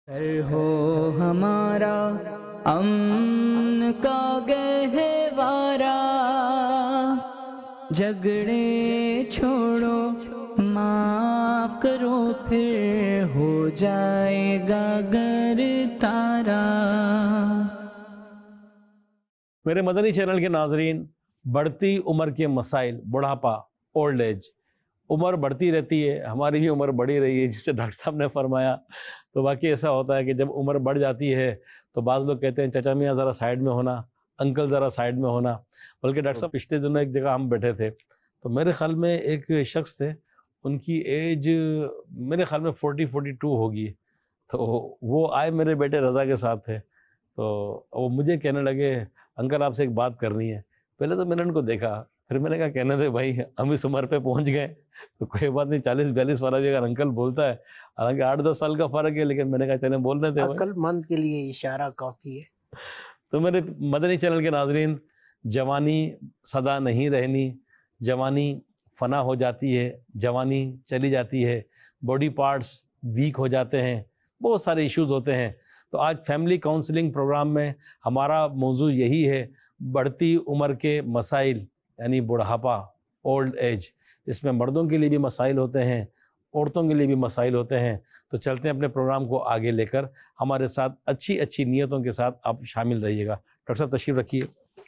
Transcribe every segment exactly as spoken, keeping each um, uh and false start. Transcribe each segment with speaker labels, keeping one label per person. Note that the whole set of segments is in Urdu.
Speaker 1: घर हो हमारा अमन का गहवारा, झगड़े छोड़ो माफ करो फिर हो जाएगा घर तारा।
Speaker 2: मेरे मदनी चैनल के नाजरीन, बढ़ती उम्र के मसाइल, बुढ़ापा, ओल्ड एज, उम्र बढ़ती रहती है, हमारी भी उम्र बढ़ी रही है जिसे डॉक्टर साहब ने फरमाया। तो वाकई ऐसा होता है कि जब उम्र बढ़ जाती है तो बाज़ लोग कहते हैं चाचा मियाँ ज़रा साइड में होना, अंकल ज़रा साइड में होना। बल्कि डॉक्टर साहब पिछले दिनों एक जगह हम बैठे थे तो मेरे ख्याल में एक शख्स थे, उनकी एज मेरे ख्याल में फोर्टी फोर्टी टू होगी। तो वो आए, मेरे बेटे रज़ा के साथ थे, तो वो मुझे कहने लगे अंकल आपसे एक बात करनी है। पहले तो मैंने उनको देखा, फिर मैंने कहा कहने दे भाई, हम इस उम्र पे पहुंच गए तो कोई बात नहीं, चालीस बयालीस वाला भी अगर अंकल बोलता है, हालांकि आठ दस साल का फ़र्क है, लेकिन मैंने कहा चले बोलने थे,
Speaker 3: अक्लमंद के लिए इशारा काफ़ी है।
Speaker 2: तो मेरे मदनी चैनल के नाजरीन, जवानी सदा नहीं रहनी, जवानी फना हो जाती है, जवानी चली जाती है, बॉडी पार्ट्स वीक हो जाते हैं, बहुत सारे इश्यूज़ होते हैं। तो आज फैमिली काउंसलिंग प्रोग्राम में हमारा मौजू यही है, बढ़ती उम्र के मसाइल, यानी बुढ़ापा, ओल्ड एज। इसमें मर्दों के लिए भी मसाइल होते हैं, औरतों के लिए भी मसाइल होते हैं। तो चलते हैं अपने प्रोग्राम को आगे लेकर, हमारे साथ अच्छी अच्छी नीयतों के साथ आप शामिल रहिएगा। डॉक्टर साहब तशरीफ़ रखिए।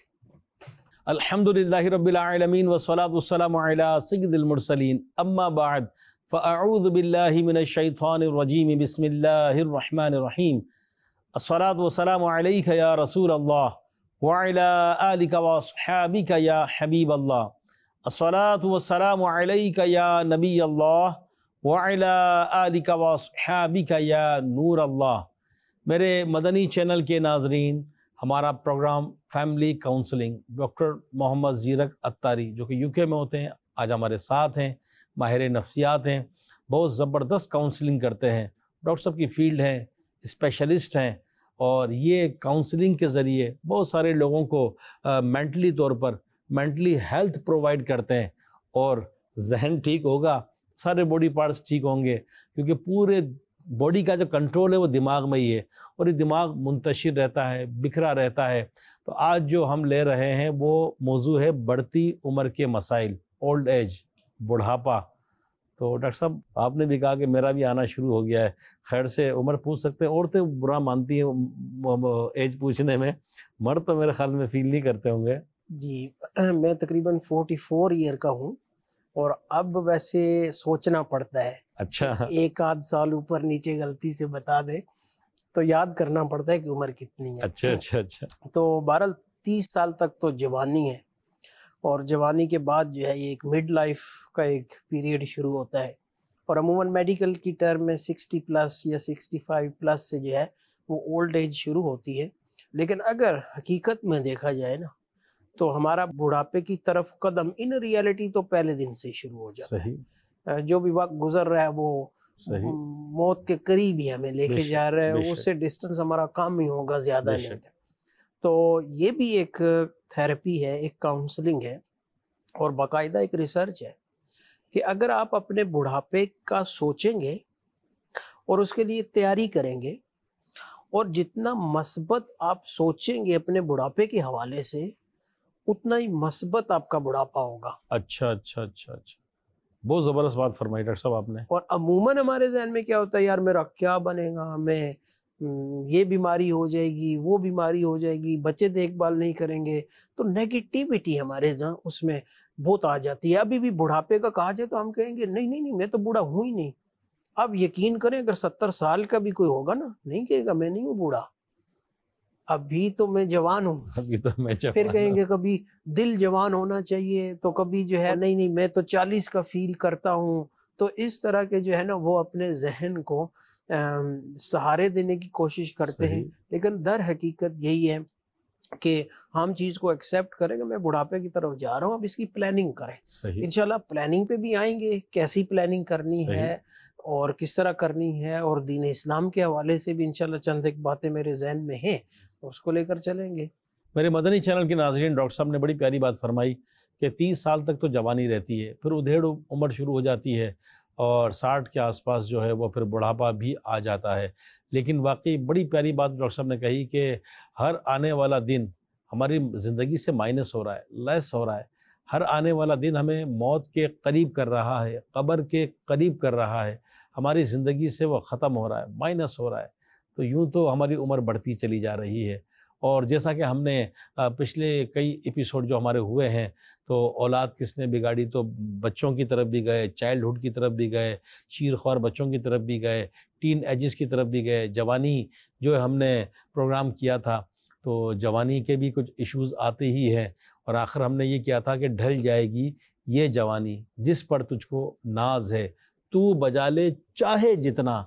Speaker 2: अल्हम्दुलिल्लाहि रब्बिल आलमीन वस्सलातु वस्सलामु अला सय्यिदिल मुरसलीन, अम्मा बाद, फ़अऊज़ु बिल्लाहि मिनश शैतानिर रजीम, बिस्मिल्लाहिर रहमानिर रहीम। अस्सलातु वस्सलामु अलैका या रसूल अल्लाह व अला आलिका व अस्हाबिका या हबीब अल्लाह। अस्सलातु वस्सलामु अलैका या नबी अल्लाह व अला आलिका व अस्हाबिका या नूर अल्लाह। मेरे मदनी चैनल के नाजरीन, हमारा program family counselling, doctor Mohammad Zirak Attari जो कि यूके में होते हैं, आज हमारे साथ हैं। माहिर नफ्सियात हैं, बहुत ज़बरदस्त काउंसलिंग करते हैं, डॉक्टर साहब की फील्ड है, स्पेशलिस्ट हैं, और ये काउंसलिंग के ज़रिए बहुत सारे लोगों को मेंटली तौर पर मेंटली हेल्थ प्रोवाइड करते हैं। और जहन ठीक होगा, सारे बॉडी पार्ट्स ठीक होंगे, क्योंकि पूरे बॉडी का जो कंट्रोल है वो दिमाग में ही है, और ये दिमाग मुंतशिर रहता है, बिखरा रहता है। तो आज जो हम ले रहे हैं वो मौजू है बढ़ती उम्र के मसाइल, ओल्ड एज, बुढ़ापा। तो डॉक्टर साहब आपने भी कहा कि मेरा भी आना शुरू हो गया है, खैर से उम्र पूछ सकते हैं, औरतें बुरा मानती हैं एज पूछने में, मर्द तो मेरे ख्याल में फील नहीं करते होंगे।
Speaker 3: जी, मैं तकरीबन फोर्टी फोर ईयर का हूँ, और अब वैसे सोचना पड़ता है।
Speaker 2: अच्छा,
Speaker 3: एक आध साल ऊपर नीचे गलती से बता दे तो याद करना पड़ता है कि उम्र कितनी है।
Speaker 2: अच्छा अच्छा अच्छा।
Speaker 3: तो बहरहाल तीस साल तक तो जवानी है, और जवानी के बाद जो है ये एक मिड लाइफ का एक पीरियड शुरू होता है, और अमूमन मेडिकल की टर्म में सिक्सटी प्लस या सिक्सटी फाइव प्लस से जो है वो ओल्ड एज शुरू होती है। लेकिन अगर हकीकत में देखा जाए ना, तो हमारा बुढ़ापे की तरफ कदम इन रियलिटी तो पहले दिन से शुरू हो जाता
Speaker 2: सही।
Speaker 3: है। जो भी वक्त गुजर रहा है वो
Speaker 2: सही।
Speaker 3: मौत के करीब ही हमें लेके जा रहा है, उससे डिस्टेंस हमारा कम ही होगा, ज्यादा नहीं। तो ये भी एक थेरेपी है, एक काउंसलिंग है, और बाकायदा एक रिसर्च है कि अगर आप अपने बुढ़ापे का सोचेंगे और उसके लिए तैयारी करेंगे, और जितना मस्बत आप सोचेंगे अपने बुढ़ापे के हवाले से, उतना ही मस्बत आपका बुढ़ापा होगा।
Speaker 2: अच्छा अच्छा अच्छा अच्छा, बहुत ज़बरदस्त बात फरमाई डॉक्टर साहब आपने।
Speaker 3: और अमूमन हमारे जहन में क्या होता है, यार मेरा क्या बनेगा, मैं ये बीमारी हो जाएगी, वो बीमारी हो जाएगी, बच्चे देखभाल नहीं करेंगे, तो नेगेटिविटी हमारे जहाँ उसमें बहुत आ जाती है। अभी भी बुढ़ापे का कहा जाए तो हम कहेंगे नहीं नहीं नहीं, मैं तो बूढ़ा हूँ ही नहीं। अब यकीन करें, अगर सत्तर साल का भी कोई होगा ना, नहीं कहेगा मैं नहीं हूँ बूढ़ा, अभी तो मैं जवान हूँ।
Speaker 2: अभी तो मैं जवान।
Speaker 3: फिर कहेंगे कभी दिल जवान होना चाहिए, तो कभी जो है नहीं नहीं मैं तो चालीस का फील करता हूँ। तो इस तरह के जो है ना वो अपने जहन को सहारे देने की कोशिश करते हैं, लेकिन दर हकीकत यही है कि हम चीज को एक्सेप्ट करें कि मैं बुढ़ापे की तरफ जा रहा हूँ, अब इसकी प्लानिंग करें। इंशाल्लाह प्लानिंग पे भी आएंगे, कैसी प्लानिंग करनी है और किस तरह करनी है, और दीन इस्लाम के हवाले से भी इंशाल्लाह चंद एक बातें मेरे जहन में हैं, उसको लेकर चलेंगे।
Speaker 2: मेरे मदनी चैनल के नाज़रीन, डॉक्टर साहब ने बड़ी प्यारी बात फरमाई कि तीस साल तक तो जवानी रहती है, फिर उधेड़ उम्र शुरू हो जाती है, اور ساٹھ کے آس پاس جو ہے وہ پھر بڑھاپا بھی آ جاتا ہے۔ لیکن واقعی بڑی پیاری بات ڈاکٹر صاحب نے کہی کہ ہر آنے والا دن ہماری زندگی سے مائنس ہو رہا ہے، لیس ہو رہا ہے۔ ہر آنے والا دن ہمیں موت کے قریب کر رہا ہے، قبر کے قریب کر رہا ہے، ہماری زندگی سے وہ ختم ہو رہا ہے، مائنس ہو رہا ہے۔ تو یوں تو ہماری عمر بڑھتی چلی جا رہی ہے۔ اور جیسا کہ ہم نے پچھلے کئی ایپیسوڈ جو ہمارے ہوئے ہیں، تو اولاد کس نے بگاڑی، تو بچوں کی طرف بھی گئے، چائلڈ ہوڈ کی طرف بھی گئے، شیر خوار بچوں کی طرف بھی گئے، ٹین ایجز کی طرف بھی گئے، جوانی جو ہم نے پروگرام کیا تھا، تو جوانی کے بھی کچھ ایشوز آتے ہی ہیں، اور آخر ہم نے یہ کیا تھا کہ ڈھل جائے گی یہ جوانی جس پر تجھ کو ناز ہے، تو بجا لے چاہے جتنا،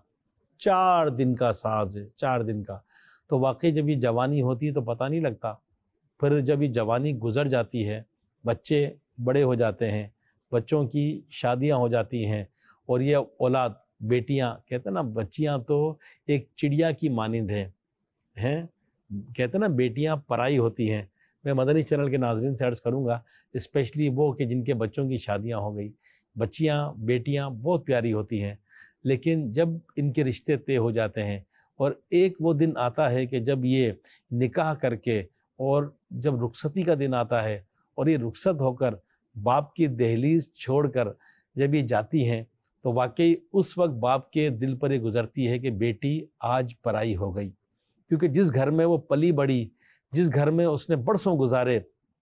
Speaker 2: چار دن کا ساز ہے، چار دن کا۔ تو واقعی جب یہ جوانی ہوتی ہے تو پتہ نہیں لگتا، پھر جب یہ جوانی گزر جاتی ہے، بچے بڑے ہو جاتے ہیں، بچوں کی شادیاں ہو جاتی ہیں، اور یہ اولاد بیٹیاں، کہتے ہیں نا بچیاں تو ایک چڑیا کی مانند ہیں ہیں کہتے ہیں نا بیٹیاں پرائی ہوتی ہیں۔ میں مدنی چینل کے ناظرین سے عرض کروں گا، اسپیشلی وہ کہ جن کے بچوں کی شادیاں ہو گئی، بچیاں بیٹیاں بہت پیاری ہوتی ہیں، لیکن جب ان کے رشتے طے ہو جاتے ہیں، اور ایک وہ دن آتا ہے کہ جب یہ نکاح کر کے، اور جب رخصتی کا دن آتا ہے، اور یہ رخصت ہو کر باپ کی دہلیز چھوڑ کر جب یہ جاتی ہیں، تو واقعی اس وقت باپ کے دل پر یہ گزرتی ہے کہ بیٹی آج پرائی ہو گئی، کیونکہ جس گھر میں وہ پلی بڑی، جس گھر میں اس نے برسوں گزارے،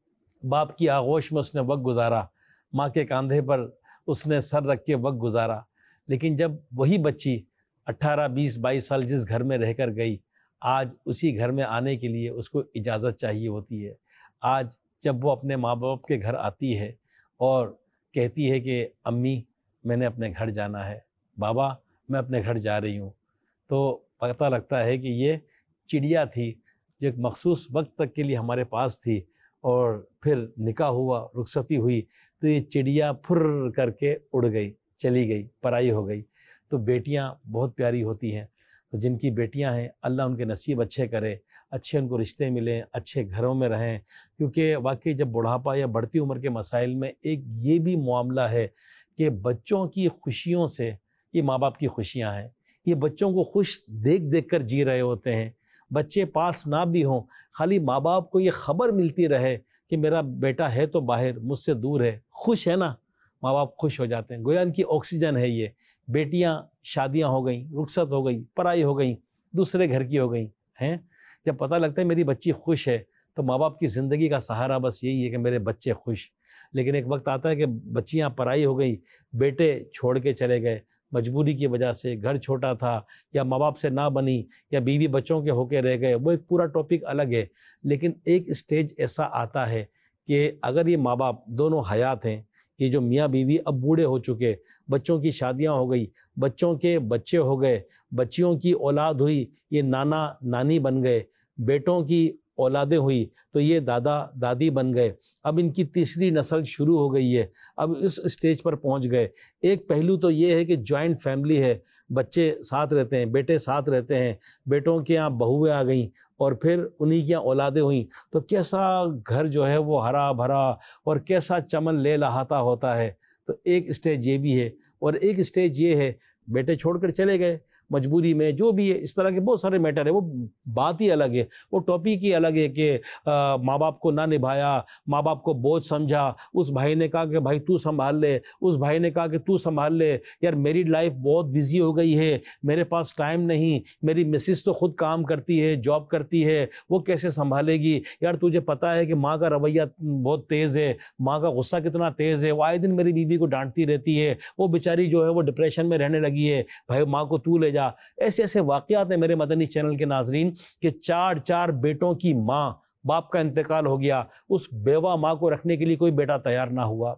Speaker 2: باپ کی آغوش میں اس نے وقت گزارا، ماں کے کاندھے پر اس نے سر رکھ کے وقت گزارا، لیکن جب وہی بچی اٹھارہ بیس بائیس سال جس گھر میں رہ کر گئی، آج اسی گھر میں آنے کے لیے اس کو اجازت چاہیے ہوتی ہے۔ آج جب وہ اپنے ماں باپ کے گھر آتی ہے اور کہتی ہے کہ امی میں نے اپنے گھر جانا ہے، بابا میں اپنے گھر جا رہی ہوں، تو پتہ لگتا ہے کہ یہ چڑیا تھی جو ایک مخصوص وقت تک کے لیے ہمارے پاس تھی، اور پھر نکاح ہوا، رخصتی ہوئی، تو یہ چڑیا پھر کر کے اڑ گئی، چلی گئی، پرائی ہو گئی۔ تو بیٹیاں بہت پیاری ہوتی ہیں، تو جن کی بیٹیاں ہیں اللہ ان کے نصیب اچھے کرے، اچھے ان کو رشتے ملیں، اچھے گھروں میں رہیں، کیونکہ واقعی جب بڑھاپا یا بڑھتی عمر کے مسائل میں ایک یہ بھی معاملہ ہے کہ بچوں کی خوشیوں سے، یہ ماں باپ کی خوشیاں ہیں، یہ بچوں کو خوش دیکھ دیکھ کر جی رہے ہوتے ہیں۔ بچے پاس نہ بھی ہوں، خالی ماں باپ کو یہ خبر ملتی رہے کہ میرا بیٹا ہے تو باہر مجھ سے دور ہے، خوش ہے نا، ماں باپ خوش ہو جاتے ہیں، گویا ان کی آکسیجن ہے یہ۔ بیٹیاں شادیاں ہو گئیں، رخصت ہو گئی، پرائی ہو گئیں، دوسرے گھر کی ہو گئیں ہیں، جب پتہ لگتا ہے میری بچی خوش ہے، تو ماں باپ کی زندگی کا سہارا بس یہی ہے کہ میرے بچے خوش۔ لیکن ایک وقت آتا ہے کہ بچیاں پرائی ہو گئی، بیٹے چھوڑ کے چلے گئے مجبوری کی وجہ سے، گھر چھوٹا تھا، یا ماں باپ سے نہ بنی، یا بیوی بچوں کے ہو کے رہ گئے، وہ ایک پورا ٹاپک الگ ہے۔ لیکن ایک اسٹیج ایسا آتا ہے کہ اگر یہ ماں باپ دونوں حیات ہیں، یہ جو میاں بیوی اب بوڑھے ہو چکے، بچوں کی شادیاں ہو گئی، بچوں کے بچے ہو گئے، بچیوں کی اولاد ہوئی، یہ نانا نانی بن گئے، بیٹوں کی اولادیں ہوئی تو یہ دادا دادی بن گئے، اب ان کی تیسری نسل شروع ہو گئی ہے، اب اس اسٹیج پر پہنچ گئے۔ ایک پہلو تو یہ ہے کہ جوائنٹ فیملی ہے، بچے ساتھ رہتے ہیں، بیٹے ساتھ رہتے ہیں، بیٹوں کے یہاں بہویں آ گئیں، اور پھر انہی کے یہاں اولادیں ہوئیں، تو کیسا گھر جو ہے وہ ہرا بھرا اور کیسا چمن لے لہاتا ہوتا ہے۔ تو ایک اسٹیج یہ بھی ہے، اور ایک اسٹیج یہ ہے بیٹے چھوڑ کر چلے گئے مجبوری میں، جو بھی ہے، اس طرح کے بہت سارے میٹر ہے، وہ بات ہی الگ ہے، وہ ٹاپک ہی الگ ہے کہ ماں باپ کو نہ نبھایا، ماں باپ کو بوجھ سمجھا، اس بھائی نے کہا کہ بھائی تو سنبھال لے، اس بھائی نے کہا کہ تو سنبھال لے، یار میری لائف بہت بزی ہو گئی ہے، میرے پاس ٹائم نہیں، میری مسز تو خود کام کرتی ہے، جاب کرتی ہے، وہ کیسے سنبھالے گی، یار تجھے پتہ ہے کہ ماں کا رویہ بہت تیز ہے، ماں کا غصہ کتنا تیز ہے، وہ آئے دن میری بیوی کو ڈانٹتی رہتی ہے، وہ بیچاری جو ہے وہ ڈپریشن میں رہنے لگی ہے، بھائی ماں کو تو لے جا۔ ایسے ایسے واقعات ہیں میرے مدنی چینل کے ناظرین کہ چار چار بیٹوں کی ماں، باپ کا انتقال ہو گیا، اس بیوہ ماں کو رکھنے کے لیے کوئی بیٹا تیار نہ ہوا،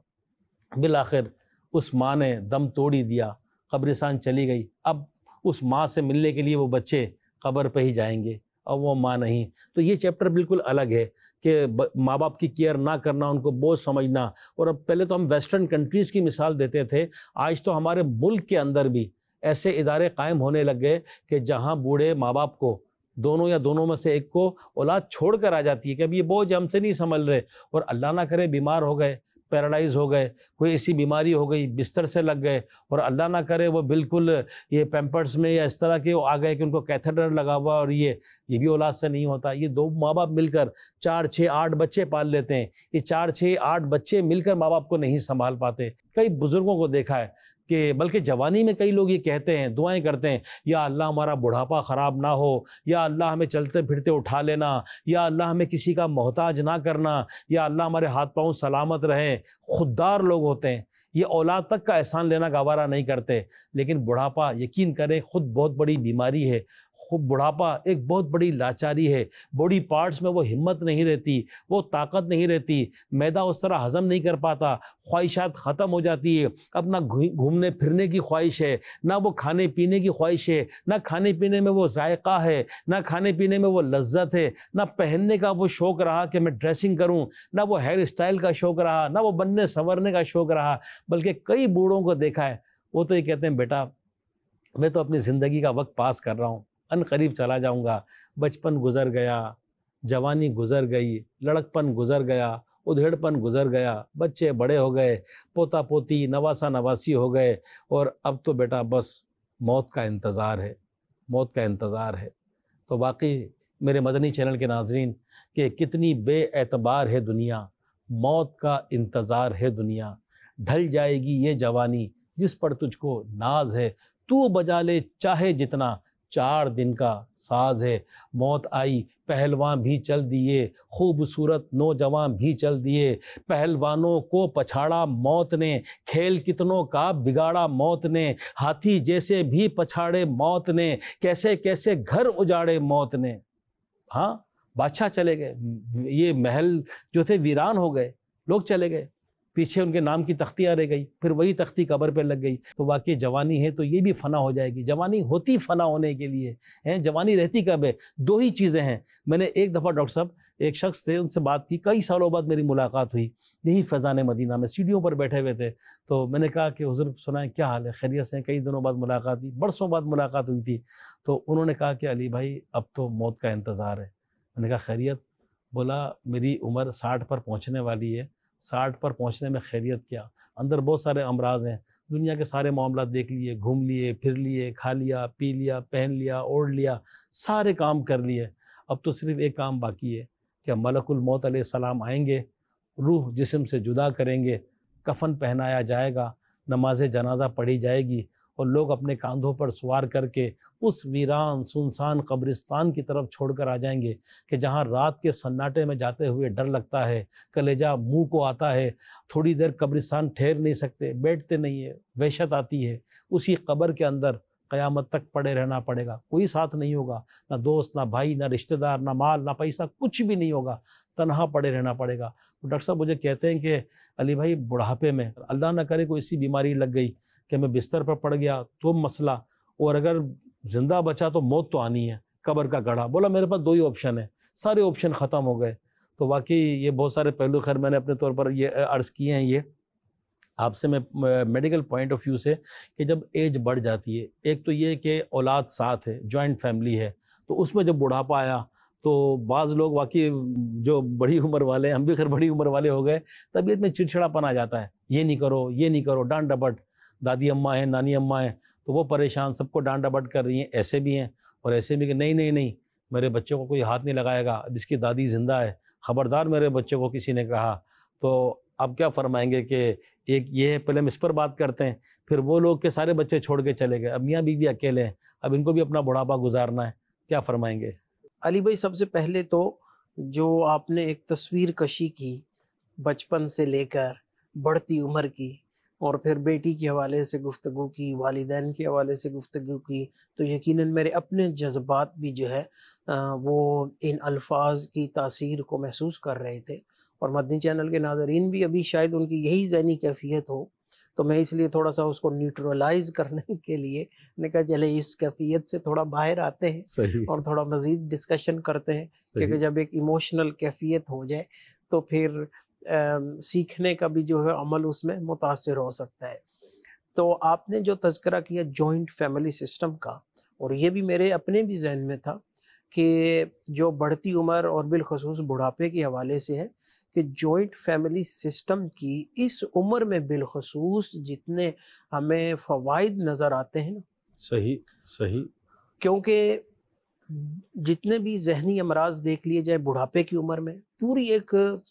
Speaker 2: بالآخر اس ماں نے دم توڑی دیا، قبرستان چلی گئی، اب اس ماں سے ملنے کے لیے وہ بچے قبر پہ ہی جائیں گے، اور وہ ماں نہیں۔ تو یہ چیپٹر بالکل الگ ہے کہ ماں باپ کی کیئر نہ کرنا، ان کو بوجھ سمجھنا۔ اور اب پہلے تو ہم ویسٹرن کنٹریز کی مثال دیتے تھے، آج تو ہمارے ملک کے اندر بھی ایسے ادارے قائم ہونے لگ گئے کہ جہاں بوڑھے ماں باپ کو، دونوں یا دونوں میں سے ایک کو اولاد چھوڑ کر آ جاتی ہے کہ اب یہ بوجھ ہم سے نہیں سنبھل رہے، اور اللہ نہ کرے بیمار ہو گئے، پیرالائز ہو گئے، کوئی ایسی بیماری ہو گئی، بستر سے لگ گئے، اور اللہ نہ کرے وہ بالکل یہ پیمپرس میں یا اس طرح کے آ گئے کہ ان کو کیتھیٹر لگا ہوا، اور یہ یہ بھی اولاد سے نہیں ہوتا۔ یہ دو ماں باپ مل کر چار چھ آٹھ بچے پال لیتے ہیں، یہ چار چھ آٹھ بچے مل کر ماں باپ کو نہیں سنبھال پاتے۔ کئی بزرگوں کو دیکھا ہے کہ بلکہ جوانی میں کئی لوگ یہ کہتے ہیں، دعائیں کرتے ہیں، یا اللہ ہمارا بڑھاپا خراب نہ ہو، یا اللہ ہمیں چلتے پھرتے اٹھا لینا، یا اللہ ہمیں کسی کا محتاج نہ کرنا، یا اللہ ہمارے ہاتھ پاؤں سلامت رہیں۔ خوددار لوگ ہوتے ہیں، یہ اولاد تک کا احسان لینا گوارا نہیں کرتے، لیکن بڑھاپا یقین کریں خود بہت بڑی بیماری ہے۔ خود بڑھاپا ایک بہت بڑی لاچاری ہے، باڈی پارٹس میں وہ ہمت نہیں رہتی، وہ طاقت نہیں رہتی، معدہ اس طرح ہضم نہیں کر پاتا، خواہشات ختم ہو جاتی ہے، اپنا گھومنے پھرنے کی خواہش ہے، نہ وہ کھانے پینے کی خواہش ہے، نہ کھانے پینے میں وہ ذائقہ ہے، نہ کھانے پینے میں وہ لذت ہے، نہ پہننے کا وہ شوق رہا کہ میں ڈریسنگ کروں، نہ وہ ہیئر اسٹائل کا شوق رہا، نہ وہ بننے سنورنے کا شوق رہا۔ بلکہ کئی بوڑھوں کو دیکھا ہے، وہ تو یہ کہتے ہیں بیٹا میں تو اپنی زندگی کا وقت پاس کر رہا ہوں، ان قریب چلا جاؤں گا، بچپن گزر گیا، جوانی گزر گئی، لڑکپن گزر گیا، ادھیڑپن گزر گیا، بچے بڑے ہو گئے، پوتا پوتی نواسا نواسی ہو گئے، اور اب تو بیٹا بس موت کا انتظار ہے، موت کا انتظار ہے۔ تو واقعی میرے مدنی چینل کے ناظرین کہ کتنی بے اعتبار ہے دنیا، موت کا انتظار ہے دنیا، ڈھل جائے گی یہ جوانی جس پر تجھ کو ناز ہے، تو بجا لے چاہے جتنا چار دن کا ساز ہے۔ موت آئی پہلوان بھی چل دیے، خوبصورت نوجوان بھی چل دیے، پہلوانوں کو پچھاڑا موت نے، کھیل کتنوں کا بگاڑا موت نے، ہاتھی جیسے بھی پچھاڑے موت نے، کیسے کیسے گھر اجاڑے موت نے۔ ہاں بادشاہ چلے گئے، یہ محل جو تھے ویران ہو گئے، لوگ چلے گئے، پیچھے ان کے نام کی تختیاں رہ گئی، پھر وہی تختی قبر پہ لگ گئی۔ تو واقعی جوانی ہے تو یہ بھی فنا ہو جائے گی، جوانی ہوتی فنا ہونے کے لیے ہیں، جوانی رہتی کب ہے؟ دو ہی چیزیں ہیں۔ میں نے ایک دفعہ ڈاکٹر صاحب ایک شخص تھے، ان سے بات کی، کئی سالوں بعد میری ملاقات ہوئی، یہی فیضان مدینہ میں سیڑھیوں پر بیٹھے ہوئے تھے، تو میں نے کہا کہ حضور سنائیں کیا حال ہے، خیریت سے؟ کئی دنوں بعد ملاقات ہوئی، برسوں بعد ملاقات ہوئی تھی، تو انہوں نے کہا کہ علی بھائی اب تو موت کا انتظار ہے۔ میں نے کہا خیریت؟ بولا میری عمر ساٹھ پر پہنچنے والی ہے، ساٹھ پر پہنچنے میں خیریت کیا، اندر بہت سارے امراض ہیں، دنیا کے سارے معاملات دیکھ لیے، گھوم لیے پھر لیے، کھا لیا پی لیا پہن لیا اوڑھ لیا، سارے کام کر لیے، اب تو صرف ایک کام باقی ہے کہ ملک الموت علیہ السلام آئیں گے، روح جسم سے جدا کریں گے، کفن پہنایا جائے گا، نماز جنازہ پڑھی جائے گی، اور لوگ اپنے کاندھوں پر سوار کر کے اس ویران سنسان قبرستان کی طرف چھوڑ کر آ جائیں گے کہ جہاں رات کے سناٹے میں جاتے ہوئے ڈر لگتا ہے، کلیجہ منہ کو آتا ہے، تھوڑی دیر قبرستان ٹھہر نہیں سکتے، بیٹھتے نہیں ہے، وحشت آتی ہے، اسی قبر کے اندر قیامت تک پڑے رہنا پڑے گا، کوئی ساتھ نہیں ہوگا، نہ دوست نہ بھائی نہ رشتہ دار نہ مال نہ پیسہ، کچھ بھی نہیں ہوگا، تنہا پڑے رہنا پڑے گا۔ تو ڈاکٹر صاحب مجھے کہتے ہیں کہ علی بھائی بڑھاپے میں اللہ نہ کرے کوئی ایسی بیماری لگ گئی کہ میں بستر پر پڑ گیا تو مسئلہ، اور اگر زندہ بچا تو موت تو آنی ہے، قبر کا گڑھا۔ بولا میرے پاس دو ہی آپشن ہیں، سارے آپشن ختم ہو گئے۔ تو واقعی یہ بہت سارے پہلو خیر میں نے اپنے طور پر یہ عرض کیے ہیں، یہ آپ سے میں میڈیکل پوائنٹ آف ویو سے کہ جب ایج بڑھ جاتی ہے، ایک تو یہ کہ اولاد ساتھ ہے، جوائنٹ فیملی ہے، تو اس میں جب بڑھاپا آیا تو بعض لوگ واقعی جو بڑی عمر والے، ہم بھی خیر بڑی عمر والے ہو گئے، طبیعت میں چڑچڑاپن آ جاتا ہے، یہ نہیں کرو یہ نہیں کرو، ڈانٹ ڈپٹ، دادی اماں ہیں نانی اماں ہیں تو وہ پریشان، سب کو ڈانٹ ڈپٹ کر رہی ہیں، ایسے بھی ہیں اور ایسے بھی کہ نہیں نہیں نہیں میرے بچوں کو کوئی ہاتھ نہیں لگائے گا، جس کی دادی زندہ ہے، خبردار میرے بچوں کو کسی نے کہا۔ تو اب کیا فرمائیں گے کہ ایک یہ ہے، پہلے ہم اس پر بات کرتے ہیں، پھر وہ لوگ کے سارے بچے چھوڑ کے چلے گئے، اب میاں بیوی اکیلے ہیں، اب ان کو بھی اپنا بڑھاپا گزارنا ہے، کیا فرمائیں گے؟
Speaker 3: علی بھائی سب سے پہلے تو جو آپ نے ایک تصویر کشی کی بچپن سے لے کر بڑھتی عمر کی، اور پھر بیٹی کے حوالے سے گفتگو کی، والدین کے حوالے سے گفتگو کی، تو یقیناً میرے اپنے جذبات بھی جو ہے وہ ان الفاظ کی تاثیر کو محسوس کر رہے تھے، اور مدنی چینل کے ناظرین بھی ابھی شاید ان کی یہی ذہنی کیفیت ہو، تو میں اس لیے تھوڑا سا اس کو نیوٹرلائز کرنے کے لیے نے کہا چلے اس کیفیت سے تھوڑا باہر آتے ہیں
Speaker 2: صحیح،
Speaker 3: اور تھوڑا مزید ڈسکشن کرتے ہیں، کیونکہ جب ایک ایموشنل کیفیت ہو جائے تو پھر سیکھنے کا بھی جو ہے عمل اس میں متاثر ہو سکتا ہے۔ تو آپ نے جو تذکرہ کیا جوائنٹ فیملی سسٹم کا، اور یہ بھی میرے اپنے بھی ذہن میں تھا کہ جو بڑھتی عمر اور بالخصوص بڑھاپے کے حوالے سے ہے کہ جوائنٹ فیملی سسٹم کی اس عمر میں بالخصوص جتنے ہمیں فوائد نظر آتے ہیں نا،
Speaker 2: صحیح صحیح،
Speaker 3: کیونکہ جتنے بھی ذہنی امراض دیکھ لیے جائے بڑھاپے کی عمر میں، پوری ایک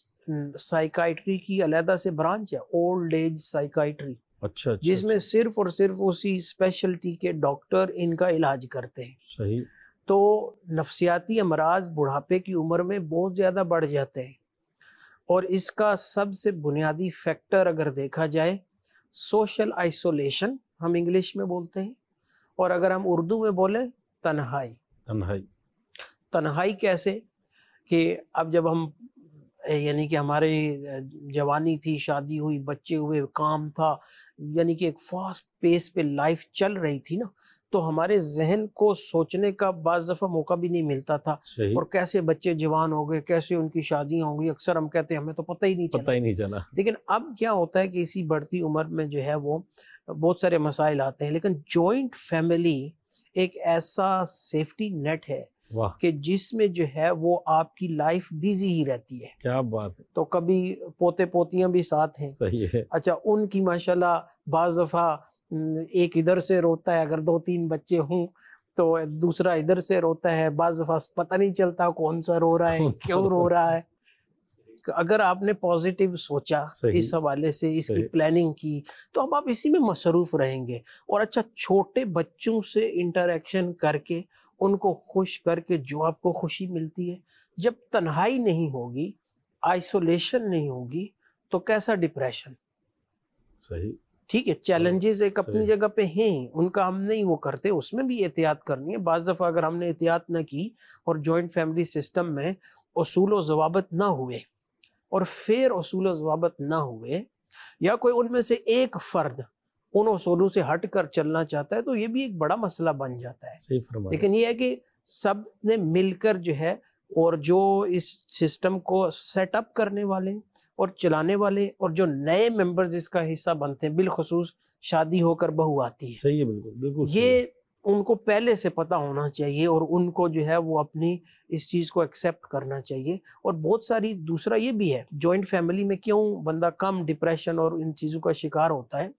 Speaker 3: سائیکائٹری کی علیحدہ سے برانچ ہے، اولڈ ایج سائیکائٹری،
Speaker 2: اچھا اچھا،
Speaker 3: جس میں صرف اور صرف اسی اسپیشلٹی کے ڈاکٹر ان کا علاج کرتے ہیں۔
Speaker 2: صحیح،
Speaker 3: تو نفسیاتی امراض بڑھاپے کی عمر میں بہت زیادہ بڑھ جاتے ہیں، اور اس کا سب سے بنیادی فیکٹر اگر دیکھا جائے سوشل آئسولیشن ہم انگلش میں بولتے ہیں، اور اگر ہم اردو میں بولیں تنہائی۔
Speaker 2: تنہائی،
Speaker 3: تنہائی کیسے کہ اب جب ہم یعنی کہ ہماری جوانی تھی، شادی ہوئی، بچے ہوئے، کام تھا، یعنی کہ ایک فاسٹ پیس پہ لائف چل رہی تھی نا، تو ہمارے ذہن کو سوچنے کا بعض دفعہ موقع بھی نہیں ملتا تھا،
Speaker 2: صحیح،
Speaker 3: اور کیسے بچے جوان ہو گئے، کیسے ان کی شادیاں ہوں گی، اکثر ہم کہتے ہیں ہمیں تو پتہ ہی نہیں
Speaker 2: پتہ
Speaker 3: چلا۔
Speaker 2: ہی نہیں چلا۔
Speaker 3: لیکن اب کیا ہوتا ہے کہ اسی بڑھتی عمر میں جو ہے وہ بہت سارے مسائل آتے ہیں، لیکن جوائنٹ فیملی ایک ایسا سیفٹی نیٹ ہے
Speaker 2: واہ،
Speaker 3: کہ جس میں جو ہے وہ آپ کی لائف بیزی ہی رہتی ہے،
Speaker 2: کیا بات ہے،
Speaker 3: تو کبھی پوتے پوتیاں بھی ساتھ ہیں،
Speaker 2: صحیح ہے،
Speaker 3: اچھا ان کی ماشاءاللہ بعض دفعہ ایک ادھر سے روتا ہے، اگر دو تین بچے ہوں تو دوسرا ادھر سے روتا ہے، بعض دفعہ پتہ نہیں چلتا کون سا رو رہا ہے،
Speaker 2: کون سا
Speaker 3: کیوں
Speaker 2: رو
Speaker 3: رو رہا ہے۔ اگر آپ نے پازیٹیو سوچا
Speaker 2: صحیح،
Speaker 3: اس حوالے سے، اس کی
Speaker 2: صحیح،
Speaker 3: پلاننگ کی، تو اب آپ اسی میں مصروف رہیں گے۔ اور اچھا چھوٹے بچوں سے انٹریکشن کر کے ان کو خوش کر کے جو آپ کو خوشی ملتی ہے، جب تنہائی نہیں ہوگی، آئسولیشن نہیں ہوگی، تو کیسا ڈپریشن۔
Speaker 2: صحیح،
Speaker 3: ٹھیک ہے، چیلنجز ایک اپنی
Speaker 2: صحیح،
Speaker 3: جگہ پہ ہیں، ان کا ہم نہیں وہ کرتے، اس میں بھی احتیاط کرنی ہے۔ بعض دفعہ اگر ہم نے احتیاط نہ کی اور جوائنٹ فیملی سسٹم میں اصول و ضوابط نہ ہوئے اور فیر اصول و ضوابط نہ ہوئے، یا کوئی ان میں سے ایک فرد ان اصولوں سے ہٹ کر چلنا چاہتا ہے، تو یہ بھی ایک بڑا مسئلہ بن جاتا ہے۔
Speaker 2: صحیح فرمایا،
Speaker 3: لیکن یہ ہے کہ سب نے مل کر جو ہے، اور جو اس سسٹم کو سیٹ اپ کرنے والے اور چلانے والے اور جو نئے ممبرز اس کا حصہ بنتے ہیں، بالخصوص شادی ہو کر بہو آتی ہے،
Speaker 2: صحیح ہے، بالکل بالکل صحیح،
Speaker 3: یہ ان کو پہلے سے پتہ ہونا چاہیے، اور ان کو جو ہے وہ اپنی اس چیز کو ایکسیپٹ کرنا چاہیے۔ اور بہت ساری دوسرا یہ بھی ہے، جوائنٹ فیملی میں کیوں بندہ کم ڈپریشن اور ان چیزوں کا شکار ہوتا ہے،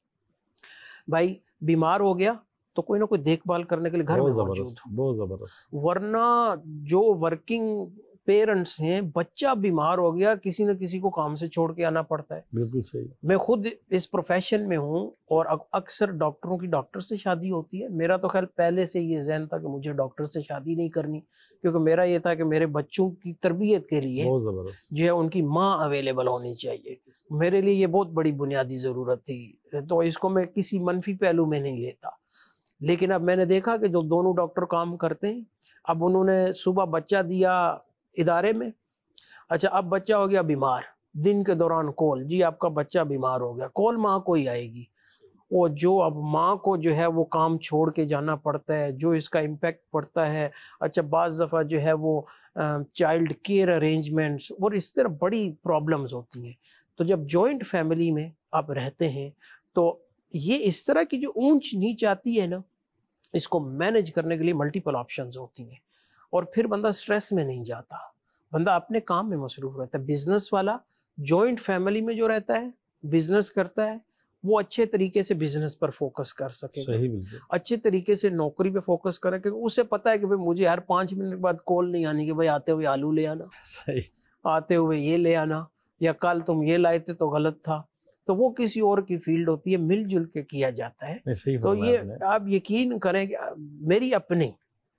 Speaker 3: بھائی بیمار ہو گیا تو کوئی نہ کوئی دیکھ بھال کرنے کے لیے گھر میں
Speaker 2: بہت
Speaker 3: موجود
Speaker 2: زبردست، بہت زبردست،
Speaker 3: ہو، ورنہ جو ورکنگ پیرنٹس ہیں، بچہ بیمار ہو گیا کسی نہ کسی کو کام سے چھوڑ کے آنا پڑتا ہے۔
Speaker 2: بالکل صحیح،
Speaker 3: میں خود اس پروفیشن میں ہوں، اور اکثر ڈاکٹروں کی ڈاکٹر سے شادی ہوتی ہے۔ میرا تو خیر پہلے سے یہ ذہن تھا کہ مجھے ڈاکٹر سے شادی نہیں کرنی، کیونکہ میرا یہ تھا کہ میرے بچوں کی تربیت کے لیے
Speaker 2: بہت زبردست،
Speaker 3: جو ہے ان کی ماں اویلیبل ہونی چاہیے۔ میرے لیے یہ بہت بڑی بنیادی ضرورت تھی، تو اس کو میں کسی منفی پہلو میں نہیں لیتا۔ لیکن اب میں نے دیکھا کہ جو دونوں ڈاکٹر کام کرتے ہیں، اب انہوں نے صبح بچہ دیا ادارے میں، اچھا اب بچہ ہو گیا بیمار، دن کے دوران کال، جی آپ کا بچہ بیمار ہو گیا، کال ماں کو ہی آئے گی، اور جو اب ماں کو جو ہے وہ کام چھوڑ کے جانا پڑتا ہے، جو اس کا امپیکٹ پڑتا ہے۔ اچھا بعض دفعہ جو ہے وہ چائلڈ کیئر ارینجمنٹس اور اس طرح بڑی پرابلمز ہوتی ہیں۔ تو جب جوائنٹ فیملی میں آپ رہتے ہیں تو یہ اس طرح کی جو اونچ نیچ آتی ہے نا، اس کو مینج کرنے کے لیے ملٹیپل آپشنز ہوتی ہیں، اور پھر بندہ سٹریس میں نہیں جاتا، بندہ اپنے کام میں مصروف رہتا ہے۔ بزنس والا جوائنٹ فیملی میں جو رہتا ہے، بزنس کرتا ہے، وہ اچھے طریقے سے بزنس پر فوکس کر سکے گا،
Speaker 2: صحیح، بالکل
Speaker 3: اچھے طریقے سے نوکری پہ فوکس کرے، کیونکہ اسے پتہ ہے کہ بھئی مجھے ہر پانچ منٹ کے بعد کال نہیں آنی کہ بھئی آتے ہوئے آلو لے آنا،
Speaker 2: صحیح،
Speaker 3: آتے ہوئے یہ لے آنا، یا کل تم یہ لائے تھے تو غلط تھا۔ تو وہ کسی اور کی فیلڈ ہوتی ہے، مل جل کے کیا جاتا ہے۔
Speaker 2: نہیں، صحیح
Speaker 3: تو
Speaker 2: فرمایا
Speaker 3: یہ
Speaker 2: آپ نے،
Speaker 3: آپ یقین کریں کہ میری اپنی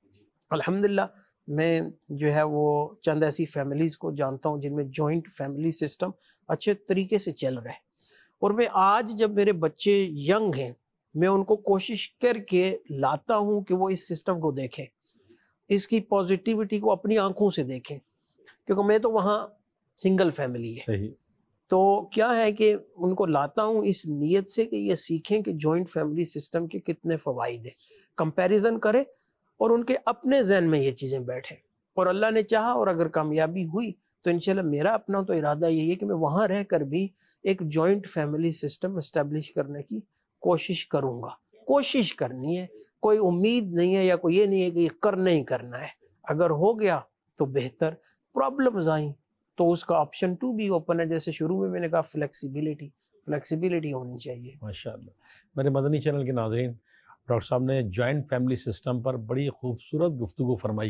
Speaker 3: الحمدللہ میں جو ہے وہ چند ایسی فیملیز کو جانتا ہوں جن میں جوائنٹ فیملی سسٹم اچھے طریقے سے چل رہا ہے، اور میں آج جب میرے بچے ینگ ہیں، میں ان کو کوشش کر کے لاتا ہوں کہ وہ اس سسٹم کو دیکھیں، اس کی پازیٹیوٹی کو اپنی آنکھوں سے دیکھیں، کیونکہ میں تو وہاں سنگل فیملی ہے،
Speaker 2: صحیح،
Speaker 3: تو کیا ہے کہ ان کو لاتا ہوں اس نیت سے کہ یہ سیکھیں کہ جوائنٹ فیملی سسٹم کے کتنے فوائد ہیں، کمپیریزن کریں اور ان کے اپنے ذہن میں یہ چیزیں بیٹھیں، اور اللہ نے چاہا اور اگر کامیابی ہوئی تو انشاءاللہ میرا اپنا تو ارادہ یہی ہے کہ میں وہاں رہ کر بھی ایک جوائنٹ فیملی سسٹم اسٹیبلش کرنے کی کوشش کروں گا۔ کوشش کرنی ہے، کوئی امید نہیں ہے، یا کوئی یہ نہیں ہے کہ یہ کرنا ہی کرنا ہے، اگر ہو گیا تو بہتر، پرابلمز آئیں تو اس کا آپشن ٹو بھی اوپن ہے. جیسے شروع میں میں نے کہا فلیکسیبلٹی فلیکسیبلٹی ہونی چاہیے.
Speaker 2: ماشاء اللہ. میرے مدنی چینل کے ناظرین، ڈاکٹر صاحب نے جوائنٹ فیملی سسٹم پر بڑی خوبصورت گفتگو فرمائی.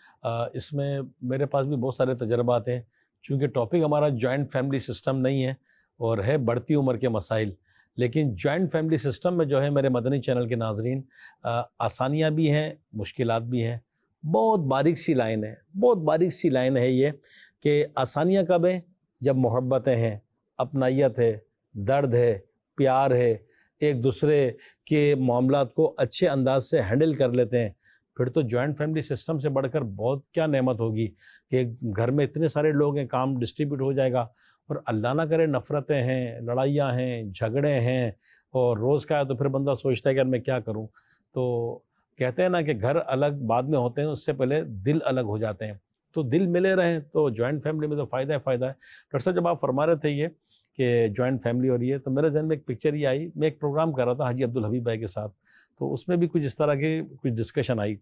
Speaker 2: اس میں میرے پاس بھی بہت سارے تجربات ہیں، چونکہ ٹاپک ہمارا جوائنٹ فیملی سسٹم نہیں ہے اور ہے بڑھتی عمر کے مسائل، لیکن جوائنٹ فیملی سسٹم میں جو ہے میرے مدنی چینل کے ناظرین آسانیاں بھی ہیں، مشکلات بھی ہیں. بہت باریک سی لائن ہے، بہت باریک سی لائن ہے یہ کہ آسانیاں کب ہیں؟ جب محبتیں ہیں، اپنائیت ہے، درد ہے، پیار ہے، ایک دوسرے کے معاملات کو اچھے انداز سے ہینڈل کر لیتے ہیں. پھر تو جوائنٹ فیملی سسٹم سے بڑھ کر بہت کیا نعمت ہوگی کہ گھر میں اتنے سارے لوگ ہیں، کام ڈسٹریبیوٹ ہو جائے گا. اور اللہ نہ کرے نفرتیں ہیں، لڑائیاں ہیں، جھگڑے ہیں اور روز کا ہے تو پھر بندہ سوچتا ہے کہ میں کیا کروں. تو کہتے ہیں نا کہ گھر الگ بعد میں ہوتے ہیں، اس سے پہلے دل الگ ہو جاتے ہیں. تو دل ملے رہیں تو جوائنٹ فیملی میں تو فائدہ ہے فائدہ ہے. ڈاکٹر صاحب جب آپ فرما رہے تھے یہ کہ جوائنٹ فیملی ہو رہی ہے تو میرے ذہن میں ایک پکچر یہ آئی. میں ایک پروگرام کر رہا تھا حاجی عبدالحبیب بھائی کے ساتھ، تو اس میں بھی کچھ اس طرح کی کچھ ڈسکشن آئی.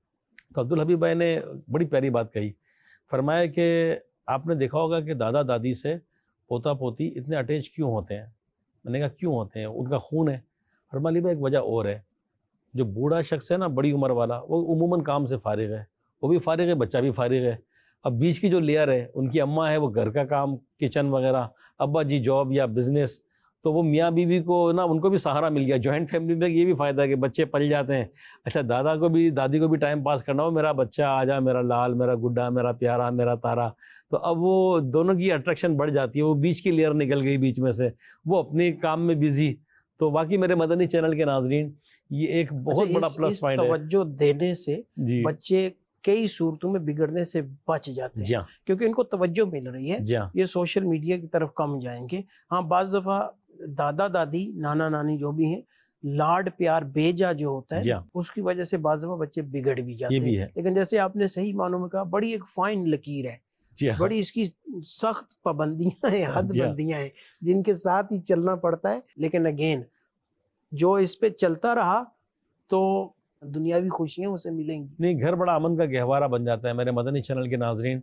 Speaker 2: تو عبدالحبیب بھائی نے بڑی پیاری بات کہی. فرمایا کہ آپ نے دیکھا ہوگا کہ دادا دادی سے پوتا پوتی اتنے اٹیچ کیوں ہوتے ہیں؟ میں نے کہا کیوں ہوتے ہیں؟ ان کا خون ہے. فرمایا بھائی ایک وجہ اور ہے. جو بوڑھا شخص ہے نا، بڑی عمر والا، وہ عموماً کام سے فارغ ہے، وہ بھی فارغ ہے، بچہ بھی فارغ ہے. اب بیچ کی جو لیئر ہے، ان کی اماں ہے وہ گھر کا کام، کچن وغیرہ، ابا جی جاب یا بزنس، تو وہ میاں بیوی کو نا ان کو بھی سہارا مل گیا. جوائنٹ فیملی میں یہ بھی فائدہ ہے کہ بچے پل جاتے ہیں. اچھا دادا کو بھی دادی کو بھی ٹائم پاس کرنا ہو، میرا بچہ آ جا، میرا لال، میرا گڈا، میرا پیارا، میرا تارا، تو اب وہ دونوں کی اٹریکشن بڑھ جاتی ہے. وہ بیچ کی لیئر نکل گئی بیچ میں سے، وہ اپنے کام میں بزی. تو باقی میرے مدنی چینل کے ناظرین، یہ ایک بہت بڑا پلس پوائنٹ ہے.
Speaker 3: توجہ دینے سے
Speaker 2: جی
Speaker 3: بچے کئی صورتوں میں بگڑنے سے بچ جاتے ہیں،
Speaker 2: جی
Speaker 3: کیونکہ ان کو توجہ مل رہی ہے.
Speaker 2: جی
Speaker 3: یہ سوشل میڈیا کی طرف کم جائیں گے. ہاں بعض دفعہ دادا دادی نانا نانی جو بھی ہیں، لاڈ پیار بیجا جو ہوتا ہے اس کی وجہ سے بعض دفعہ بچے بگڑ بھی جاتے ہیں. لیکن جیسے آپ نے صحیح معنوں میں کہا، بڑی ایک فائن لکیر ہے، بڑی اس کی سخت پابندیاں ہیں، حد بندیاں ہیں جن کے ساتھ ہی چلنا پڑتا ہے. لیکن اگین جو اس پہ چلتا رہا تو دنیاوی خوشیاں اسے ملیں گی.
Speaker 2: نہیں، گھر بڑا امن کا گہوارہ بن جاتا ہے. میرے مدنی چینل کے ناظرین،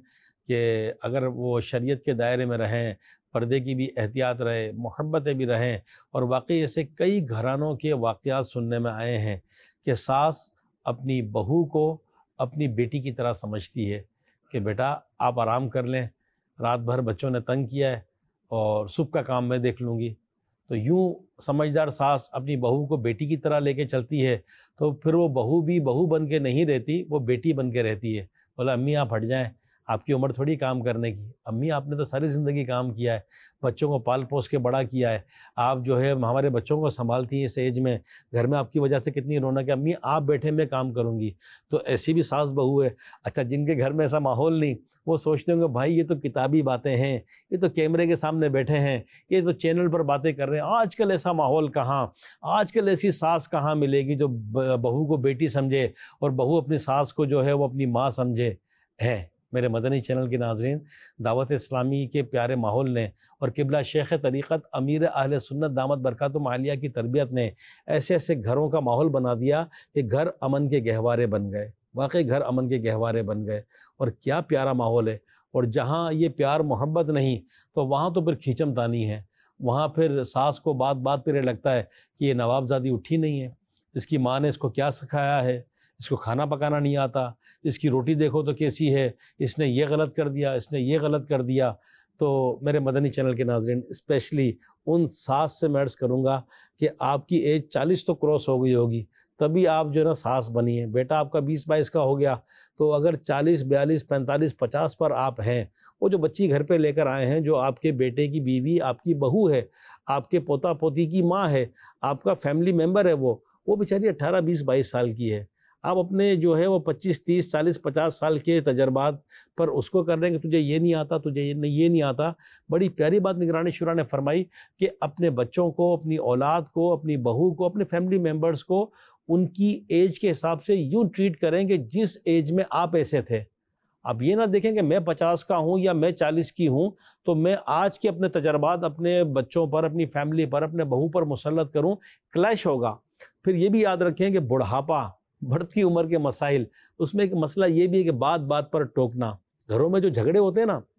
Speaker 2: کہ اگر وہ شریعت کے دائرے میں رہیں، پردے کی بھی احتیاط رہے، محبتیں بھی رہیں. اور واقعی ایسے کئی گھرانوں کے واقعات سننے میں آئے ہیں کہ ساس اپنی بہو کو اپنی بیٹی کی طرح سمجھتی ہے کہ بیٹا آپ آرام کر لیں، رات بھر بچوں نے تنگ کیا ہے اور صبح کا کام میں دیکھ لوں گی. تو یوں سمجھدار ساس اپنی بہو کو بیٹی کی طرح لے کے چلتی ہے، تو پھر وہ بہو بھی بہو بن کے نہیں رہتی، وہ بیٹی بن کے رہتی ہے. بولا امی آپ ہٹ جائیں، آپ کی عمر تھوڑی کام کرنے کی. امی آپ نے تو ساری زندگی کام کیا ہے، بچوں کو پال پوس کے بڑا کیا ہے، آپ جو ہے ہمارے بچوں کو سنبھالتی ہیں اس ایج میں، گھر میں آپ کی وجہ سے کتنی رونق ہے. امی آپ بیٹھے میں کام کروں گی. تو ایسی بھی ساس بہو ہے. اچھا جن کے گھر میں ایسا ماحول نہیں، وہ سوچتے ہوں گے بھائی یہ تو کتابی باتیں ہیں، یہ تو کیمرے کے سامنے بیٹھے ہیں، یہ تو چینل پر باتیں کر رہے ہیں. آج کل ایسا ماحول کہاں، آج کل ایسی ساس کہاں ملے گی جو بہو کو بیٹی سمجھے اور بہو اپنی ساس کو جو ہے وہ اپنی ماں سمجھے. ہے میرے مدنی چینل کے ناظرین، دعوت اسلامی کے پیارے ماحول نے اور قبلہ شیخ طریقت امیر اہل سنت دامت برکاتہم عالیہ کی تربیت نے ایسے ایسے گھروں کا ماحول بنا دیا کہ گھر امن کے گہوارے بن گئے. واقعی گھر امن کے گہوارے بن گئے. اور کیا پیارا ماحول ہے. اور جہاں یہ پیار محبت نہیں تو وہاں تو پھر کھینچم تانی ہے. وہاں پھر ساس کو بات بات پہ لگتا ہے کہ یہ نوابزادی اٹھی نہیں ہے، اس کی ماں نے اس کو کیا سکھایا ہے، اس کو کھانا پکانا نہیں آتا، اس کی روٹی دیکھو تو کیسی ہے، اس نے یہ غلط کر دیا، اس نے یہ غلط کر دیا. تو میرے مدنی چینل کے ناظرین، اسپیشلی ان ساس سے میں عرض کروں گا کہ آپ کی ایج چالیس تو کراس ہو گئی ہوگی تبھی آپ جو ہے نا ساس بنی ہے. بیٹا آپ کا بیس بائیس کا ہو گیا تو اگر چالیس بیالیس پینتالیس پچاس پر آپ ہیں، وہ جو بچی گھر پہ لے کر آئے ہیں، جو آپ کے بیٹے کی بیوی آپ کی بہو ہے، آپ کے پوتا پوتی کی ماں ہے، آپ کا فیملی ممبر ہے، وہ وہ بیچاری اٹھارہ بیس بائیس سال کی ہے. آپ اپنے جو ہے وہ پچیس تیس چالیس پچاس سال کے تجربات پر اس کو کر رہے ہیں کہ تجھے یہ نہیں آتا، تجھے یہ نہیں یہ نہیں آتا. بڑی پیاری بات نگران شورا نے فرمائی کہ اپنے بچوں کو، اپنی اولاد کو، اپنی بہو کو، اپنے فیملی ممبرز کو ان کی ایج کے حساب سے یوں ٹریٹ کریں کہ جس ایج میں آپ ایسے تھے. اب یہ نہ دیکھیں کہ میں پچاس کا ہوں یا میں چالیس کی ہوں تو میں آج کے اپنے تجربات اپنے بچوں پر، اپنی فیملی پر، اپنے بہو پر مسلط کروں. کلیش ہوگا. پھر یہ بھی یاد رکھیں کہ بڑھاپا، بڑھتی عمر کے مسائل، اس میں ایک مسئلہ یہ بھی ہے کہ بات بات پر ٹوکنا. گھروں میں جو جھگڑے ہوتے ہیں نا،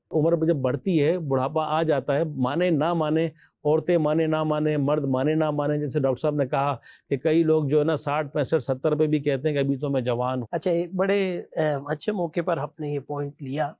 Speaker 2: عمر جب بڑھتی ہے، بڑھاپا آ جاتا ہے، مانے نہ مانے، عورتیں مانے نہ مانے، مرد مانے نہ مانے، جیسے ڈاکٹر صاحب نے کہا کہ کئی لوگ جو ہے نا ساٹھ پینسٹھ ستر پہ بھی کہتے ہیں کہ ابھی تو میں جوان ہوں۔
Speaker 3: اچھا، ایک بڑے اچھے موقع پر آپ نے یہ پوائنٹ لیا۔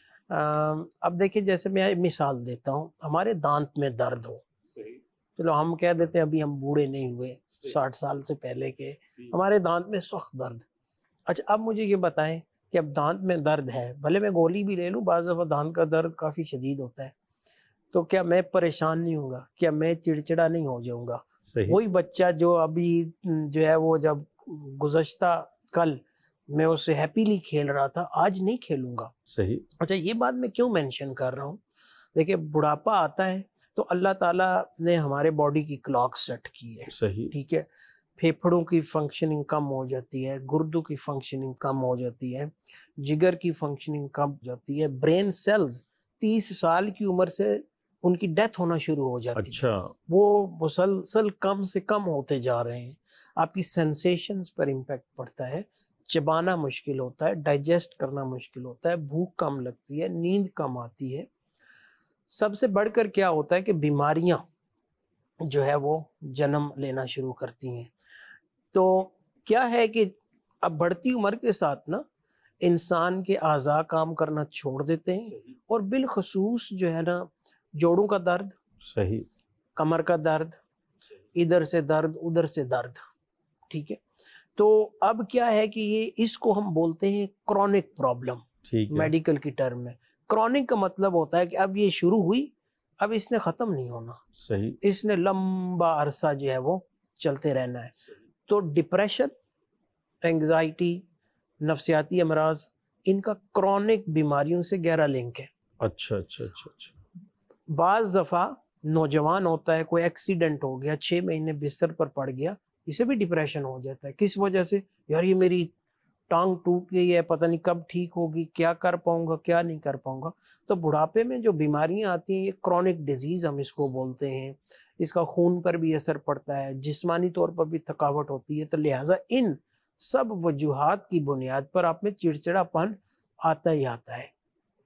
Speaker 3: اب دیکھیں، جیسے میں مثال دیتا ہوں، ہمارے دانت میں درد ہو، چلو ہم کہہ دیتے ہیں ابھی ہم بوڑھے نہیں ہوئے، ساٹھ سال سے پہلے کے ہمارے دانت میں سخت درد۔ اچھا، اب مجھے یہ بتائیں کہ اب دانت میں درد ہے، بھلے میں گولی بھی لے لوں، بعض دفعہ دانت کا درد کافی شدید ہوتا ہے، تو کیا میں پریشان نہیں ہوں گا؟ کیا میں چڑچڑا نہیں ہو جاؤں گا؟ وہی بچہ جو ابھی جو ہے وہ جب گزشتہ کل میں اس سے ہیپیلی کھیل رہا تھا، آج نہیں کھیلوں گا۔
Speaker 2: صحیح۔
Speaker 3: اچھا، یہ بات میں کیوں مینشن کر رہا ہوں؟ دیکھیں، بڑھاپا آتا ہے تو اللہ تعالیٰ نے ہمارے باڈی کی کلاک سیٹ کی ہے،
Speaker 2: صحیح،
Speaker 3: ٹھیک ہے، پھیپھڑوں کی فنکشننگ کم ہو جاتی ہے، گردوں کی فنکشننگ کم ہو جاتی ہے، جگر کی فنکشننگ کم ہو جاتی ہے، برین سیلز تیس سال کی عمر سے ان کی ڈیتھ ہونا شروع ہو جاتی ہے،
Speaker 2: اچھا،
Speaker 3: وہ مسلسل کم سے کم ہوتے جا رہے ہیں۔ آپ کی سینسیشنز پر امپیکٹ پڑتا ہے، چبانا مشکل ہوتا ہے، ڈائجسٹ کرنا مشکل ہوتا ہے، بھوک کم لگتی ہے، نیند کم آتی ہے۔ سب سے بڑھ کر کیا ہوتا ہے کہ بیماریاں جو ہے وہ جنم لینا شروع کرتی ہیں۔ تو کیا ہے کہ اب بڑھتی عمر کے ساتھ نا انسان کے اعضاء کام کرنا چھوڑ دیتے ہیں، اور بالخصوص جو ہے نا جوڑوں کا درد،
Speaker 2: صحیح،
Speaker 3: کمر کا درد، ادھر سے درد ادھر سے درد، ٹھیک ہے۔ تو اب کیا ہے کہ یہ اس کو ہم بولتے ہیں کرونک پرابلم،
Speaker 2: ٹھیک ہے،
Speaker 3: میڈیکل کی ٹرم میں۔ کرونک کا مطلب ہوتا ہے کہ اب یہ شروع ہوئی، اب اس نے ختم نہیں ہونا،
Speaker 2: صحیح،
Speaker 3: اس نے لمبا عرصہ جو ہے وہ چلتے رہنا ہے۔ تو ڈپریشن، انگزائٹی، نفسیاتی امراض، ان کا کرونک بیماریوں سے گہرا لنک ہے۔
Speaker 2: اچھا اچھا اچھا اچھا۔
Speaker 3: بعض دفعہ نوجوان ہوتا ہے، کوئی ایکسیڈنٹ ہو گیا، چھ مہینے بستر پر پڑ گیا، اسے بھی ڈپریشن ہو جاتا ہے۔ کس وجہ سے؟ یار یہ میری ٹانگ ٹوٹ گئی ہے، پتہ نہیں کب ٹھیک ہوگی، کیا کر پاؤں گا کیا نہیں کر پاؤں گا۔ تو بڑھاپے میں جو بیماریاں آتی ہیں، یہ کرونک ڈیزیز ہم اس کو بولتے ہیں، اس کا خون پر بھی اثر پڑتا ہے، جسمانی طور پر بھی تھکاوٹ ہوتی ہے۔ تو لہٰذا ان سب وجوہات کی بنیاد پر آپ میں چڑچڑا پن آتا ہی آتا ہے۔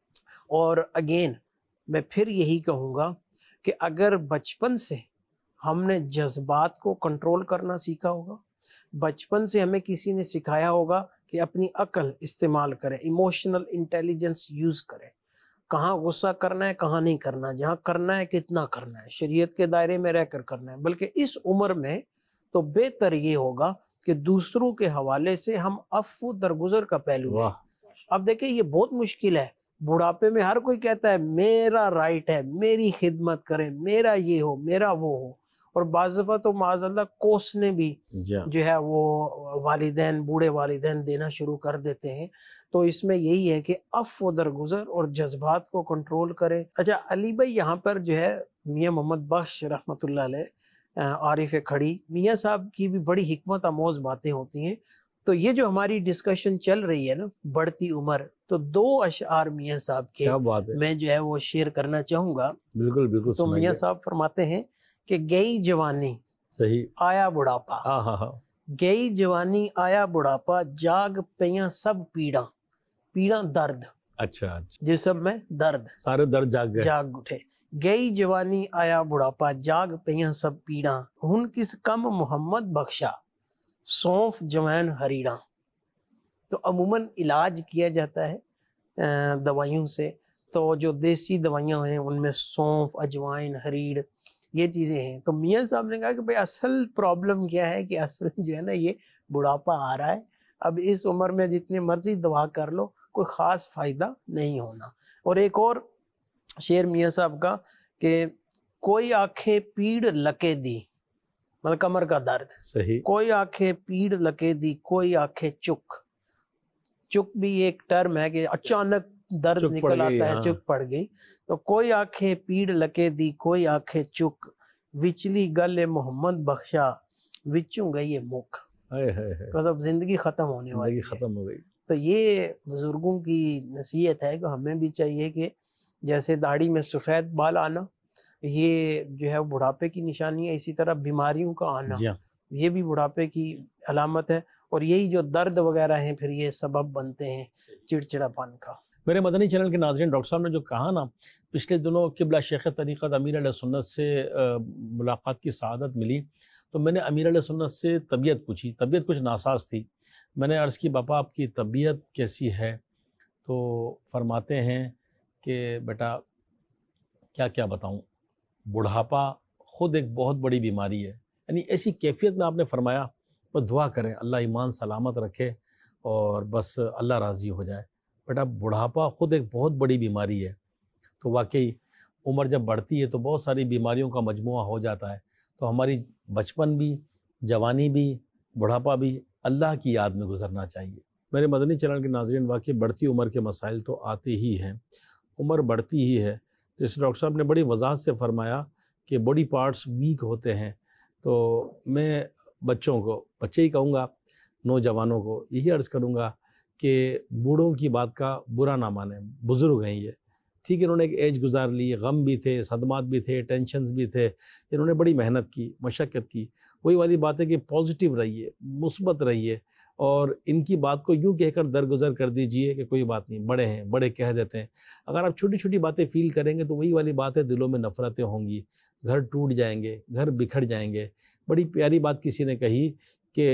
Speaker 3: اور اگین میں پھر یہی کہوں گا کہ اگر بچپن سے ہم نے جذبات کو کنٹرول کرنا سیکھا ہوگا، بچپن سے ہمیں کسی نے سکھایا ہوگا کہ اپنی عقل استعمال کریں، ایموشنل انٹیلیجنس یوز کریں، کہاں غصہ کرنا ہے کہاں نہیں کرنا، جہاں کرنا ہے کتنا کرنا ہے، شریعت کے دائرے میں رہ کر کرنا ہے۔ بلکہ اس عمر میں تو بہتر یہ ہوگا کہ دوسروں کے حوالے سے ہم عفو درگزر کا پہلو لیں۔ اب دیکھیں، یہ بہت مشکل ہے، بڑھاپے میں ہر کوئی کہتا ہے میرا رائٹ ہے، میری خدمت کریں، میرا یہ ہو، میرا وہ ہو، اور بعض دفعہ تو معاذ اللہ کوسنے بھی جو ہے وہ والدین، بوڑھے والدین دینا شروع کر دیتے ہیں۔ تو اس میں یہی ہے کہ عفو درگزر اور جذبات کو کنٹرول کریں۔ اچھا، علی بھائی یہاں پر جو ہے میاں محمد بخش رحمۃ اللہ علیہ، عارف کھڑی میاں صاحب کی بھی بڑی حکمت آموز باتیں ہوتی ہیں۔ تو یہ جو ہماری ڈسکشن چل رہی ہے نا، بڑھتی عمر، تو دو اشعار میاں صاحب کے میں جو ہے وہ شیئر کرنا چاہوں گا۔
Speaker 2: بالکل بالکل۔
Speaker 3: تو میاں صاحب فرماتے ہیں کہ گئی جوانی
Speaker 2: صحیح،
Speaker 3: آیا بڑھاپا،
Speaker 2: ہاں ہاں ہاں،
Speaker 3: گئی جوانی آیا بڑھاپا، جاگ پیاں سب پیڑاں، پیڑاں درد،
Speaker 2: اچھا اچھا،
Speaker 3: جسم میں درد،
Speaker 2: سارے درد جاگ گئے،
Speaker 3: جاگ اٹھے۔ گئی جوانی آیا بڑھاپا، جاگ پیاں سب پیڑاں، ہن کس کم محمد بخشا، سونف جوین ہریڑاں۔ تو عموماً علاج کیا جاتا ہے دوائیوں سے، تو جو دیسی دوائیاں ہیں ان میں سونف، اجوائن، ہریڑ، یہ چیزیں ہیں۔ تو میاں صاحب نے کہا کہ بھئی اصل پرابلم کیا ہے کہ اصل جو ہے نا یہ بڑھاپا آ رہا ہے، اب اس عمر میں جتنی مرضی دوا کر لو کوئی خاص فائدہ نہیں ہونا۔ اور ایک اور شعر میاں صاحب کا کہ کوئی آنکھیں پیڑ لکے دی، مطلب کمر کا درد،
Speaker 2: صحیح،
Speaker 3: کوئی آنکھیں پیڑ لکے دی، کوئی آنکھیں چک۔ چک بھی ایک ٹرم ہے کہ اچانک درد نکل آتا ہے، چک پڑ گئی۔ تو کوئی آنکھیں پیڑ لکے دی، کوئی آنکھیں چک، وچلی گل محمد بخشا، وچوں گئی مک، مطلب زندگی ختم ہونے والی
Speaker 2: ختم ہو گئی۔
Speaker 3: تو یہ بزرگوں کی نصیحت ہے کہ ہمیں بھی چاہیے کہ جیسے داڑھی میں سفید بال آنا یہ جو ہے بڑھاپے کی نشانی ہے، اسی طرح بیماریوں کا آنا یہ بھی بڑھاپے کی علامت ہے، اور یہی جو درد وغیرہ ہیں پھر یہ سبب بنتے ہیں چڑچڑا پن کا۔
Speaker 2: میرے مدنی چینل کے ناظرین، ڈاکٹر صاحب نے جو کہا نا، پچھلے دنوں قبلہ شیخ طریقت امیر علیہ سنت سے ملاقات کی سعادت ملی، تو میں نے امیر علیہ سنت سے طبیعت پوچھی، طبیعت کچھ ناساز تھی۔ میں نے عرض کی باپا آپ کی طبیعت کیسی ہے؟ تو فرماتے ہیں کہ بیٹا کیا کیا بتاؤں، بڑھاپا خود ایک بہت بڑی بیماری ہے۔ یعنی ایسی کیفیت میں آپ نے فرمایا، بس دعا کریں اللہ ایمان سلامت رکھے اور بس اللہ راضی ہو جائے۔ بیٹا بڑھاپا خود ایک بہت بڑی بیماری ہے، تو واقعی عمر جب بڑھتی ہے تو بہت ساری بیماریوں کا مجموعہ ہو جاتا ہے، تو ہماری بچپن بھی، جوانی بھی، بڑھاپا بھی اللہ کی یاد میں گزرنا چاہیے۔ میرے مدنی چینل کے ناظرین، واقعی بڑھتی عمر کے مسائل تو آتے ہی ہیں، عمر بڑھتی ہی ہے۔ جیسے ڈاکٹر صاحب نے بڑی وضاحت سے فرمایا کہ باڈی پارٹس ویک ہوتے ہیں، تو میں بچوں کو، بچے ہی کہوں گا، نوجوانوں کو یہی عرض کروں گا کہ بوڑھوں کی بات کا برا نہ مانیں، بزرگ ہیں یہ، ٹھیک ہے، انہوں نے ایک ایج گزار لی، غم بھی تھے، صدمات بھی تھے، ٹینشنز بھی تھے، انہوں نے بڑی محنت کی، مشقت کی۔ وہی والی بات ہے کہ پازیٹیو رہیے، مثبت رہیے، اور ان کی بات کو یوں کہہ کر درگزر کر دیجئے کہ کوئی بات نہیں، بڑے ہیں، بڑے کہہ دیتے ہیں۔ اگر آپ چھوٹی چھوٹی باتیں فیل کریں گے تو وہی والی بات ہے، دلوں میں نفرتیں ہوں گی، گھر ٹوٹ جائیں گے، گھر بکھر جائیں گے۔ بڑی پیاری بات کسی نے کہی کہ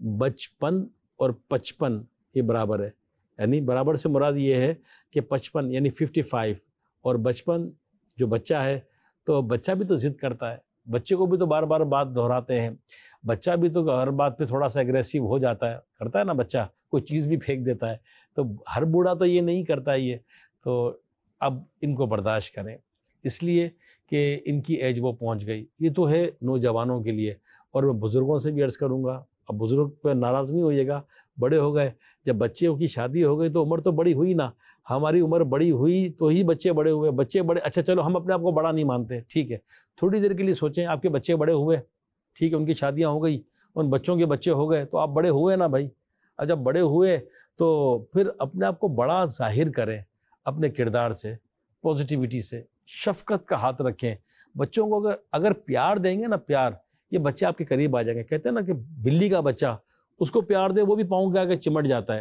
Speaker 2: بچپن اور پچپن یہ برابر ہے، یعنی برابر سے مراد یہ ہے کہ پچپن یعنی ففٹی فائیو، اور بچپن جو بچہ ہے، تو بچہ بھی تو ضد کرتا ہے، بچے کو بھی تو بار بار بات دہراتے ہیں، بچہ بھی تو ہر بات پہ تھوڑا سا ایگریسو ہو جاتا ہے، کرتا ہے نا بچہ، کوئی چیز بھی پھینک دیتا ہے، تو ہر بوڑھا تو یہ نہیں کرتا یہ۔ تو اب ان کو برداشت کریں، اس لیے کہ ان کی ایج وہ پہنچ گئی۔ یہ تو ہے نوجوانوں کے لیے، اور میں بزرگوں سے بھی عرض کروں گا، اب بزرگ پہ ناراض نہیں ہوئیے گا، بڑے ہو گئے، جب بچے کی شادی ہو گئی تو عمر تو بڑی ہوئی نا، ہماری عمر بڑی ہوئی تو ہی بچے بڑے ہوئے، بچے بڑے، اچھا چلو ہم اپنے آپ کو بڑا نہیں مانتے، ٹھیک ہے، تھوڑی دیر کے لیے سوچیں، آپ کے بچے بڑے ہوئے، ٹھیک ہے، ان کی شادیاں ہو گئی، ان بچوں کے بچے ہو گئے، تو آپ بڑے ہوئے نا بھائی، اور جب بڑے ہوئے تو پھر اپنے آپ کو بڑا ظاہر کریں، اپنے کردار سے، پازیٹیوٹی سے، شفقت کا ہاتھ رکھیں۔ بچوں کو اگر اگر پیار دیں گے نا، پیار، یہ بچے آپ کے قریب آ جائیں گے۔ کہتے ہیں نا کہ بلی کا بچہ، اس کو پیار دے وہ بھی پاؤں کے آگے چمٹ جاتا ہے،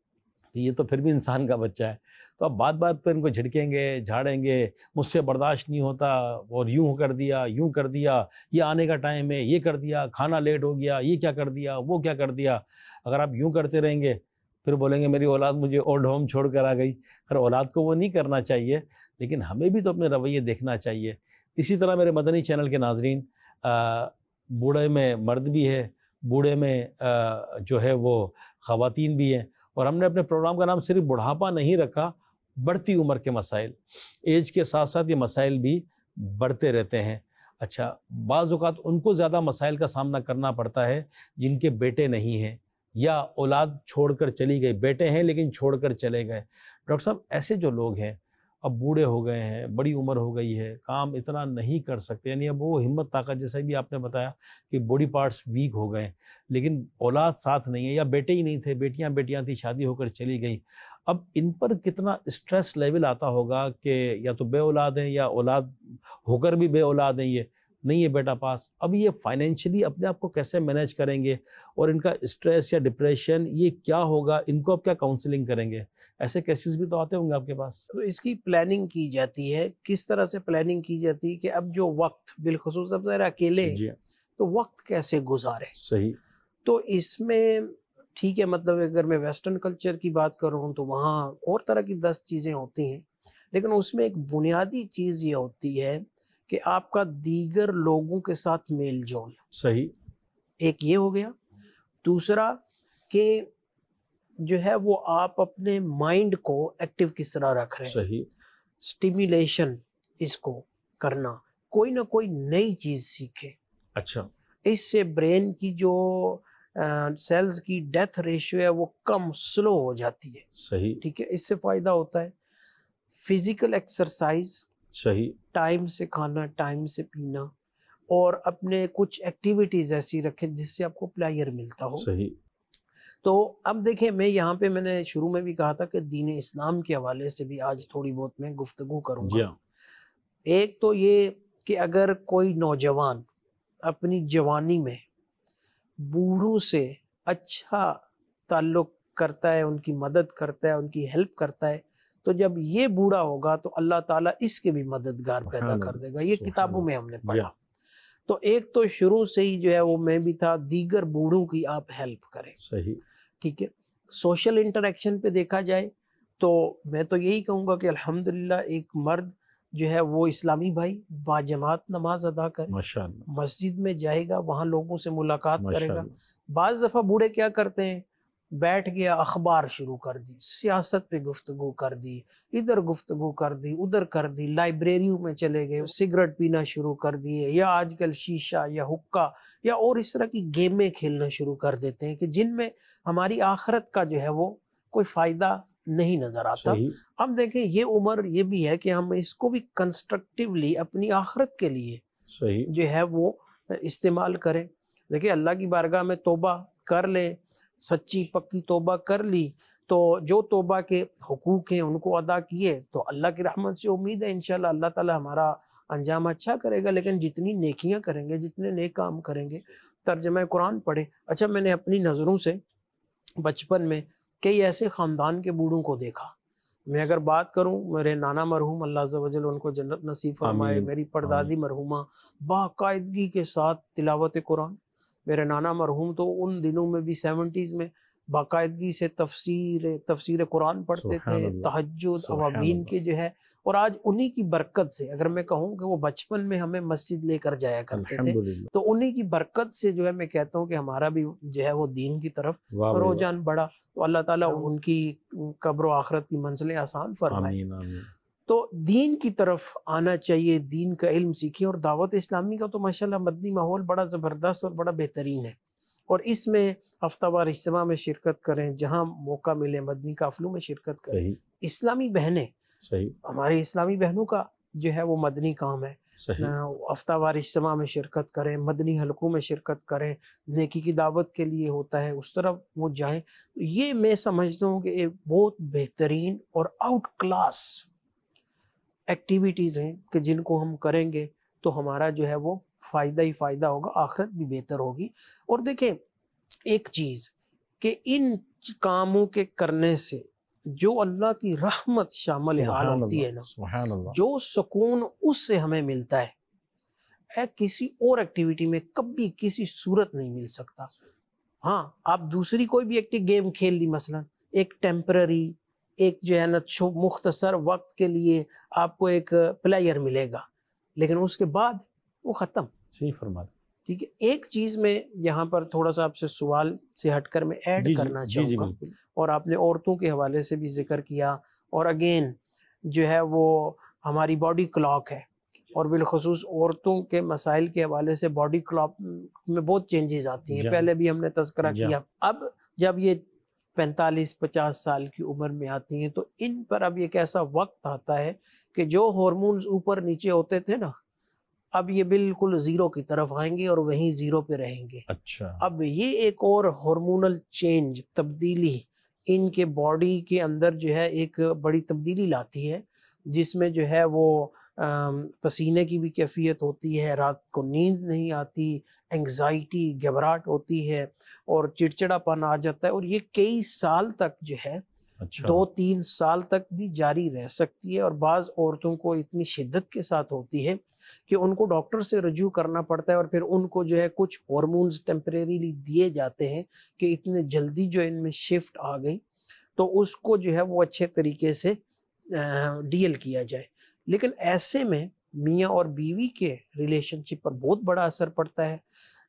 Speaker 2: یہ تو پھر بھی انسان کا بچہ ہے۔ تو آپ بات بات پہ ان کو جھڑکیں گے، جھاڑیں گے، مجھ سے برداشت نہیں ہوتا، اور یوں کر دیا، یوں کر دیا، یہ آنے کا ٹائم ہے، یہ کر دیا، کھانا لیٹ ہو گیا، یہ کیا کر دیا، وہ کیا کر دیا۔ اگر آپ یوں کرتے رہیں گے، پھر بولیں گے میری اولاد مجھے اولڈ ہوم چھوڑ کر آ گئی۔ اگر اولاد کو وہ نہیں کرنا چاہیے، لیکن ہمیں بھی تو اپنے رویے دیکھنا چاہیے۔ اسی طرح میرے مدنی چینل کے ناظرین، بوڑھے میں مرد بھی ہے، بوڑھے میں جو ہے وہ خواتین بھی ہیں، اور ہم نے اپنے پروگرام کا نام صرف بڑھاپا نہیں رکھا، بڑھتی عمر کے مسائل۔ ایج کے ساتھ ساتھ یہ مسائل بھی بڑھتے رہتے ہیں۔ اچھا، بعض اوقات ان کو زیادہ مسائل کا سامنا کرنا پڑتا ہے جن کے بیٹے نہیں ہیں، یا اولاد چھوڑ کر چلی گئی، بیٹے ہیں لیکن چھوڑ کر چلے گئے۔ ڈاکٹر صاحب ایسے جو لوگ ہیں، اب بوڑھے ہو گئے ہیں، بڑی عمر ہو گئی ہے، کام اتنا نہیں کر سکتے، یعنی اب وہ ہمت طاقت، جیسا بھی آپ نے بتایا کہ باڈی پارٹس ویک ہو گئے، لیکن اولاد ساتھ نہیں ہے، یا بیٹے ہی نہیں تھے، بیٹیاں بیٹیاں تھیں، شادی ہو کر چلی گئیں۔ اب ان پر کتنا اسٹریس لیول آتا ہوگا کہ یا تو بے اولاد ہیں، یا اولاد ہو کر بھی بے اولاد ہیں، یہ نہیں ہے بیٹا پاس۔ اب یہ فائنینشلی اپنے آپ کو کیسے مینیج کریں گے، اور ان کا اسٹریس یا ڈپریشن یہ کیا ہوگا، ان کو اب کیا کاؤنسلنگ کریں گے؟ ایسے کیسز بھی تو آتے ہوں گے آپ کے پاس۔
Speaker 3: تو اس کی پلاننگ کی جاتی ہے، کس طرح سے پلاننگ کی جاتی ہے کہ اب جو وقت، بالخصوص اب ذرا اکیلے
Speaker 2: جی،
Speaker 3: تو وقت کیسے گزارے۔
Speaker 2: صحیح۔
Speaker 3: تو اس میں ٹھیک ہے، مطلب اگر میں ویسٹرن کلچر کی بات کروں تو وہاں اور طرح کی دس چیزیں ہوتی ہیں، لیکن اس میں ایک بنیادی چیز یہ ہوتی ہے کہ آپ کا دیگر لوگوں کے ساتھ میل جول۔
Speaker 2: صحیح۔
Speaker 3: ایک یہ ہو گیا۔ دوسرا کہ جو ہے وہ آپ اپنے مائنڈ کو ایکٹیو کس طرح رکھ رہے ہیں۔
Speaker 2: صحیح۔
Speaker 3: سٹیمیلیشن، اس کو کرنا، کوئی نہ کوئی نئی چیز سیکھے۔
Speaker 2: اچھا۔
Speaker 3: اس سے برین کی جو سیلز کی ڈیتھ ریشیو ہے وہ کم، سلو ہو جاتی ہے۔
Speaker 2: صحیح۔
Speaker 3: ٹھیک ہے، اس سے فائدہ ہوتا ہے۔ فزیکل ایکسرسائز،
Speaker 2: صحیح۔
Speaker 3: ٹائم سے کھانا، ٹائم سے پینا، اور اپنے کچھ ایکٹیویٹیز ایسی رکھیں جس سے آپ کو پلیئر ملتا ہو۔
Speaker 2: صحیح۔
Speaker 3: تو اب دیکھیں، میں یہاں پہ میں نے شروع میں بھی کہا تھا کہ دین اسلام کے حوالے سے بھی آج تھوڑی بہت میں گفتگو کروں
Speaker 2: جی
Speaker 3: گا۔
Speaker 2: ہاں۔
Speaker 3: ایک تو یہ کہ اگر کوئی نوجوان اپنی جوانی میں بوڑھوں سے اچھا تعلق کرتا ہے، ان کی مدد کرتا ہے، ان کی ہیلپ کرتا ہے، تو جب یہ بوڑھا ہوگا تو اللہ تعالیٰ اس کے بھی مددگار پیدا کر دے گا. یہ کتابوں میں ہم نے پڑھا. تو ایک تو شروع سے ہی جو ہے وہ میں بھی تھا دیگر بوڑھوں کی آپ ہیلپ کریں.
Speaker 2: صحیح.
Speaker 3: ٹھیک ہے. سوشل انٹریکشن پہ دیکھا جائے تو میں تو یہی کہوں گا کہ الحمدللہ ایک مرد جو ہے وہ اسلامی بھائی باجماعت نماز ادا کرے, مسجد میں جائے گا, وہاں لوگوں سے ملاقات کرے گا. بعض دفعہ بوڑھے کیا کرتے ہیں, بیٹھ گیا اخبار شروع کر دی, سیاست پہ گفتگو کر دی, ادھر گفتگو کر دی, ادھر کر دی, لائبریریوں میں چلے گئے, سگریٹ پینا شروع کر دیے, یا آج کل شیشہ یا حقہ یا اور اس طرح کی گیمیں کھیلنا شروع کر دیتے ہیں کہ جن میں ہماری آخرت کا جو ہے وہ کوئی فائدہ نہیں نظر آتا. اب دیکھیں یہ عمر یہ بھی ہے کہ ہم اس کو بھی کنسٹرکٹیولی اپنی آخرت کے لیے صحیح جو ہے وہ استعمال کریں. دیکھیں اللہ کی بارگاہ میں توبہ کر لیں, سچی پکی توبہ کر لی تو جو توبہ کے حقوق ہیں ان کو ادا کیے تو اللہ کی رحمت سے امید ہے انشاءاللہ اللہ تعالی ہمارا انجام اچھا کرے گا. لیکن جتنی نیکیاں کریں گے, جتنے نیک کام کریں گے, ترجمہ قرآن پڑھے. اچھا میں نے اپنی نظروں سے بچپن میں کئی ایسے خاندان کے بوڑھوں کو دیکھا. میں اگر بات کروں, میرے نانا مرحوم اللہ عز و جل ان کو جنت نصیب فرمائے, میری پردادی مرحومہ باقاعدگی کے ساتھ تلاوت قرآن. میرے نانا مرحوم تو ان دنوں میں بھی سیونٹیز میں باقاعدگی سے تفسیر تفسیر قرآن پڑھتے تھے, تہجد اوابین کے جو ہے. اور آج انہی کی برکت سے اگر میں کہوں کہ وہ بچپن میں ہمیں مسجد لے کر جایا کرتے تھے, تو انہی کی برکت سے جو ہے میں کہتا ہوں کہ ہمارا بھی جو ہے وہ دین کی طرف رجحان بڑھا. تو اللہ تعالیٰ ان کی قبر و آخرت کی منزلیں آسان فرمائے. تو دین کی طرف آنا چاہیے, دین کا علم سیکھیں. اور دعوت اسلامی کا تو ماشاءاللہ مدنی ماحول بڑا زبردست اور بڑا بہترین ہے, اور اس میں ہفتہ وار اجتماع میں شرکت کریں, جہاں موقع ملے مدنی قافلوں میں شرکت کریں. اسلامی بہنیں, ہماری اسلامی بہنوں کا جو ہے وہ مدنی کام ہے, ہفتہ وار اجتماع میں شرکت کریں, مدنی حلقوں میں شرکت کریں, نیکی کی دعوت کے لیے ہوتا ہے اس طرف وہ جائیں. یہ میں سمجھتا ہوں کہ ایک بہت بہترین اور آؤٹ کلاس ایکٹیویٹیز ہیں کہ جن کو ہم کریں گے تو ہمارا جو ہے وہ فائدہ ہی فائدہ ہوگا, آخرت بھی بہتر ہوگی. اور دیکھیں ایک چیز کہ ان کاموں کے کرنے سے جو اللہ کی رحمت شامل حال ہوتی ہے نا, جو سکون اس سے ہمیں ملتا ہے, اے کسی اور ایکٹیویٹی میں کبھی کسی صورت نہیں مل سکتا. ہاں آپ دوسری کوئی بھی ایکٹیو گیم کھیل لی مثلا, ایک ٹیمپرری ایک جو ہے نا مختصر وقت کے لیے آپ کو ایک پلیئر ملے گا, لیکن اس کے بعد وہ ختم. صحیح فرما. ٹھیک ہے. ایک چیز میں یہاں پر تھوڑا سا آپ سے سوال سے ہٹ کر میں ایڈ کرنا چاہوں گا, اور آپ نے عورتوں کے حوالے سے بھی ذکر کیا, اور اگین جو ہے وہ ہماری باڈی کلاک ہے, اور بالخصوص عورتوں کے مسائل کے حوالے سے باڈی کلاک میں بہت چینجز آتی ہیں. پہلے بھی ہم نے تذکرہ کیا. اب جب یہ پینتالیس پچاس سال کی عمر میں آتی ہیں تو ان پر اب ایک ایسا وقت آتا ہے کہ جو ہارمونز اوپر نیچے ہوتے تھے نا, اب یہ بالکل زیرو کی طرف آئیں گے اور وہیں زیرو پہ رہیں گے. اچھا. اب یہ ایک اور ہارمونل چینج تبدیلی ان کے باڈی کے اندر جو ہے ایک بڑی تبدیلی لاتی ہے, جس میں جو ہے وہ پسینے کی بھی کیفیت ہوتی ہے, رات کو نیند نہیں آتی, انگزائٹی گھبراہٹ ہوتی ہے, اور چڑچڑا پن آ جاتا ہے. اور یہ کئی سال تک جو ہے اچھا. دو تین سال تک بھی جاری رہ سکتی ہے, اور بعض عورتوں کو اتنی شدت کے ساتھ ہوتی ہے کہ ان کو ڈاکٹر سے رجوع کرنا پڑتا ہے, اور پھر ان کو جو ہے کچھ ہارمونز ٹیمپریریلی دیے جاتے ہیں کہ اتنے جلدی جو ان میں شفٹ آ گئی تو اس کو جو ہے وہ اچھے طریقے سے ڈیل کیا جائے. لیکن ایسے میں میاں اور بیوی کے ریلیشن شپ پر بہت بڑا اثر پڑتا ہے,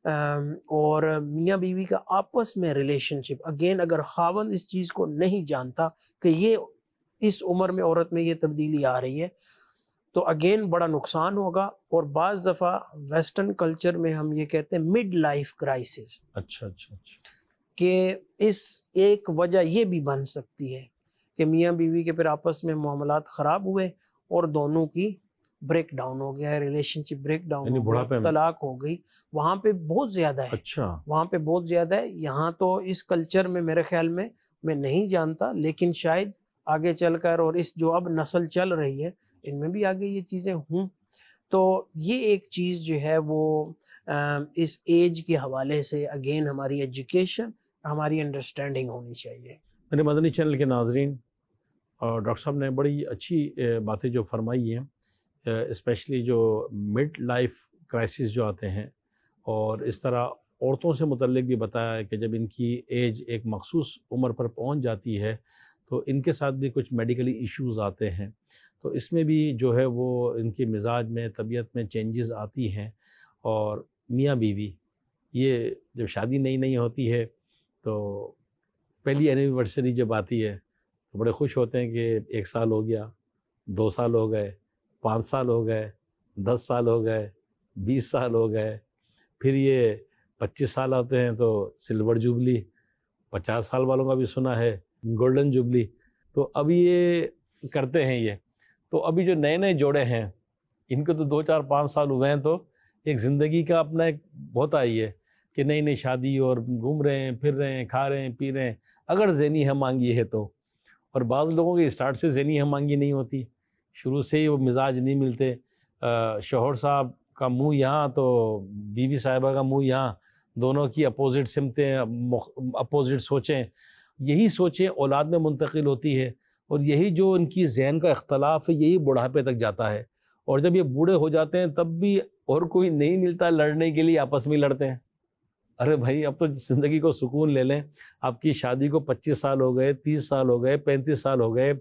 Speaker 3: اور میاں بیوی کا آپس میں ریلیشن شپ, اگین اگر خاوند اس چیز کو نہیں جانتا کہ یہ اس عمر میں عورت میں یہ تبدیلی آ رہی ہے, تو اگین بڑا نقصان ہوگا. اور بعض دفعہ ویسٹرن کلچر میں ہم یہ کہتے ہیں مڈ لائف کرائسس. اچھا اچھا اچھا. کہ اس ایک وجہ یہ بھی بن سکتی ہے کہ میاں بیوی کے پھر آپس میں معاملات خراب ہوئے اور دونوں کی بریک ڈاؤن ہو گیا ہے, ریلیشن شپ بریک ڈاؤن ہو گیا, طلاق ہو گئی. وہاں پہ بہت زیادہ ہے. اچھا. وہاں پہ بہت زیادہ ہے. یہاں تو اس کلچر میں میرے خیال میں میں نہیں جانتا, لیکن شاید آگے چل کر اور اس جو اب نسل چل رہی ہے ان میں بھی آگے یہ چیزیں ہوں. تو یہ ایک چیز جو ہے وہ اس ایج کے حوالے سے اگین ہماری ایجوکیشن, ہماری انڈرسٹینڈنگ ہونی چاہیے.
Speaker 2: میرے مدنی چینل کے ناظرین, اور ڈاکٹر صاحب نے بڑی اچھی باتیں جو فرمائی ہیں، اسپیشلی جو مڈ لائف کرائسس جو آتے ہیں، اور اس طرح عورتوں سے متعلق بھی بتایا ہے کہ جب ان کی ایج ایک مخصوص عمر پر پہنچ جاتی ہے تو ان کے ساتھ بھی کچھ میڈیکلی ایشوز آتے ہیں، تو اس میں بھی جو ہے وہ ان کے مزاج میں، طبیعت میں چینجز آتی ہیں. اور میاں بیوی یہ جب شادی نئی نئی ہوتی ہے تو پہلی اینیورسری جب آتی ہے تو بڑے خوش ہوتے ہیں کہ ایک سال ہو گیا، دو سال ہو گئے، پانچ سال ہو گئے، دس سال ہو گئے، بیس سال ہو گئے، پھر یہ پچیس سال آتے ہیں تو سلور جوبلی، پچاس سال والوں کا بھی سنا ہے گولڈن جوبلی. تو ابھی یہ کرتے ہیں یہ. تو ابھی جو نئے نئے جوڑے ہیں ان کو تو دو چار پانچ سال ہوئے ہیں تو ایک زندگی کا اپنا ایک بہت آئی ہے کہ نئی نئی شادی، اور گھوم رہے ہیں، پھر رہے ہیں، کھا رہے ہیں، پی رہے ہیں، اگر ذہنی ہم مانگی ہے تو. اور بعض لوگوں کی اسٹارٹ سے ذہنی ہم مانگی نہیں ہوتی، شروع سے ہی وہ مزاج نہیں ملتے، شوہر صاحب کا منہ یہاں تو بیوی صاحبہ کا منہ یہاں، دونوں کی اپوزٹ سمتیں، اپوزٹ سوچیں، یہی سوچیں اولاد میں منتقل ہوتی ہے. اور یہی جو ان کی ذہن کا اختلاف ہے یہی بڑھاپے تک جاتا ہے. اور جب یہ بوڑھے ہو جاتے ہیں تب بھی اور کوئی نہیں ملتا لڑنے کے لیے، آپس میں لڑتے ہیں. ارے بھائی اب تو زندگی کو سکون لے لیں. آپ کی شادی کو پچیس سال ہو گئے، تیس سال ہو گئے، پینتیس سال ہو گئے،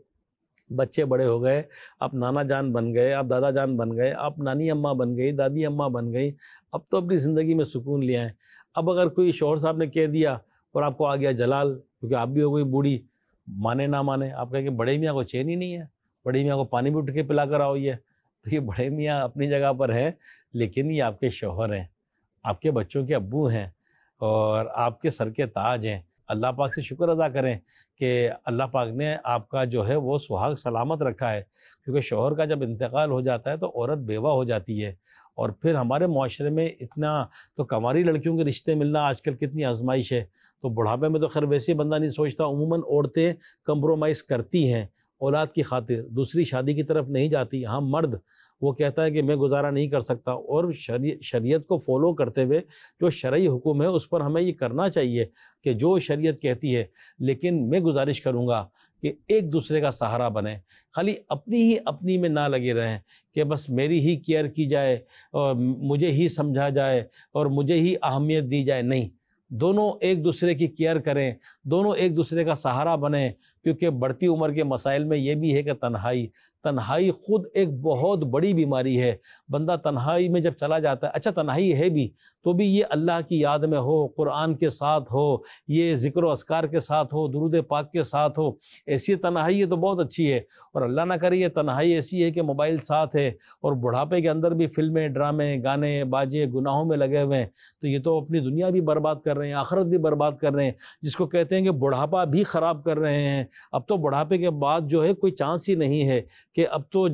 Speaker 2: بچے بڑے ہو گئے، آپ نانا جان بن گئے، آپ دادا جان بن گئے، آپ نانی اماں بن گئی، دادی اماں بن گئی. اب تو اپنی زندگی میں سکون لے آئیں. اب اگر کوئی شوہر صاحب نے کہہ دیا اور آپ کو آ گیا جلال، کیونکہ آپ بھی ہو گئی بوڑھی، مانے نہ مانے، آپ کہیں کہ بڑے میاں کو چین ہی نہیں ہے، بڑے میاں کو پانی بھی اٹھ کے پلا کر آؤ. یہ تو یہ بڑے میاں اپنی جگہ پر ہیں، لیکن یہ آپ کے شوہر ہیں، آپ کے بچوں کے ابو ہیں، اور آپ کے سر کے تاج ہیں. اللہ پاک سے شکر ادا کریں کہ اللہ پاک نے آپ کا جو ہے وہ سہاگ سلامت رکھا ہے. کیونکہ شوہر کا جب انتقال ہو جاتا ہے تو عورت بیوہ ہو جاتی ہے. اور پھر ہمارے معاشرے میں اتنا تو کنواری لڑکیوں کے رشتے ملنا آج کل کتنی آزمائش ہے. تو بڑھاپے میں تو خیر ویسے بندہ نہیں سوچتا. عموماً عورتیں کمپرومائز کرتی ہیں اولاد کی خاطر، دوسری شادی کی طرف نہیں جاتی. ہاں مرد وہ کہتا ہے کہ میں گزارا نہیں کر سکتا، اور شریعت کو فالو کرتے ہوئے جو شرعی حکم ہے اس پر ہمیں یہ کرنا چاہیے کہ جو شریعت کہتی ہے. لیکن میں گزارش کروں گا کہ ایک دوسرے کا سہارا بنیں، خالی اپنی ہی اپنی میں نہ لگے رہیں کہ بس میری ہی کیئر کی جائے اور مجھے ہی سمجھا جائے اور مجھے ہی اہمیت دی جائے. نہیں، دونوں ایک دوسرے کی کیئر کریں، دونوں ایک دوسرے کا سہارا بنیں. کیونکہ بڑھتی عمر کے مسائل میں یہ بھی ہے کہ تنہائی تنہائی خود ایک بہت بڑی بیماری ہے. بندہ تنہائی میں جب چلا جاتا ہے، اچھا تنہائی ہے بھی تو بھی یہ اللہ کی یاد میں ہو، قرآن کے ساتھ ہو، یہ ذکر و اذکار کے ساتھ ہو، درود پاک کے ساتھ ہو، ایسی تنہائی ہے تو بہت اچھی ہے. اور اللہ نہ کرے یہ تنہائی ایسی ہے کہ موبائل ساتھ ہے اور بڑھاپے کے اندر بھی فلمیں، ڈرامے، گانے، باجے گناہوں میں لگے ہوئے ہیں، تو یہ تو اپنی دنیا بھی برباد کر رہے ہیں، آخرت بھی برباد کر رہے ہیں. جس کو کہتے ہیں کہ بڑھاپا بھی خراب کر رہے ہیں. اب تو بڑھاپے کے بعد جو ہے کوئی چانس ہی نہیں ہے کہ اب تو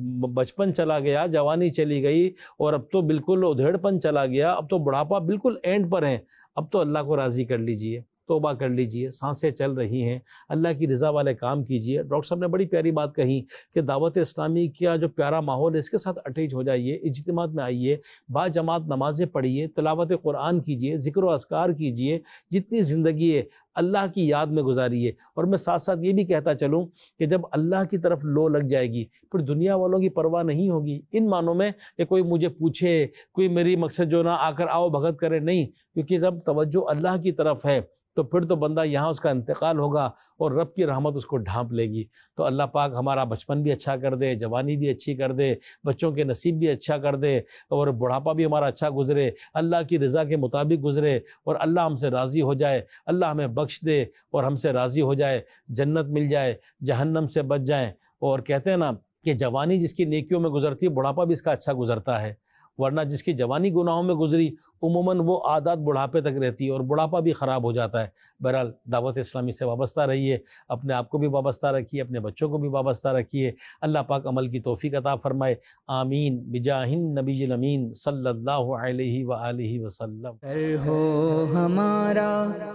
Speaker 2: بچپن چلا گیا، جوانی چلی گئی، اور اب تو بالکل ادھیڑ پن چلا گیا، اب تو بڑھاپا بالکل اینڈ پر ہے. اب تو اللہ کو راضی کر لیجئے، توبہ کر لیجئے، سانسیں چل رہی ہیں، اللہ کی رضا والے کام کیجئے. ڈاکٹر صاحب نے بڑی پیاری بات کہی کہ دعوت اسلامی کا جو پیارا ماحول ہے اس کے ساتھ اٹیچ ہو جائیے، اجتماعات میں آئیے، با جماعت نمازیں پڑھیے، تلاوت قرآن کیجئے، ذکر و اذکار کیجئے، جتنی زندگی ہے اللہ کی یاد میں گزاریے. اور میں ساتھ ساتھ یہ بھی کہتا چلوں کہ جب اللہ کی طرف لو لگ جائے گی پھر دنیا والوں کی پرواہ نہیں ہوگی. ان معنوں میں کہ کوئی مجھے پوچھے، کوئی میری مقصد جو نہ آ کر آؤ بھگت کرے، نہیں. کیونکہ جب توجہ اللہ کی طرف ہے تو پھر تو بندہ یہاں اس کا انتقال ہوگا اور رب کی رحمت اس کو ڈھانپ لے گی. تو اللہ پاک ہمارا بچپن بھی اچھا کر دے، جوانی بھی اچھی کر دے، بچوں کے نصیب بھی اچھا کر دے، اور بڑھاپا بھی ہمارا اچھا گزرے، اللہ کی رضا کے مطابق گزرے، اور اللہ ہم سے راضی ہو جائے، اللہ ہمیں بخش دے اور ہم سے راضی ہو جائے، جنت مل جائے، جہنم سے بچ جائیں. اور کہتے ہیں نا کہ جوانی جس کی نیکیوں میں گزرتی ہے بڑھاپا بھی اس کا اچھا گزرتا ہے، ورنہ جس کی جوانی گناہوں میں گزری عموماً وہ عادات بڑھاپے تک رہتی ہے اور بڑھاپا بھی خراب ہو جاتا ہے. بہرحال دعوت اسلامی سے وابستہ رہیے، اپنے آپ کو بھی وابستہ رکھیے، اپنے بچوں کو بھی وابستہ رکھیے. اللہ پاک عمل کی توفیق عطا فرمائے. آمین بجاہ النبی الامین صلی اللہ علیہ وآلہ وسلم.
Speaker 1: کر ہو ہمارا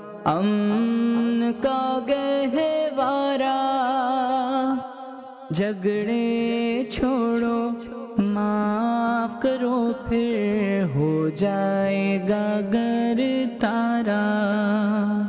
Speaker 1: امن کا گہوارہ، جھگڑے چھوڑو معاف کرو پھر ہو جائے گا گر تارا.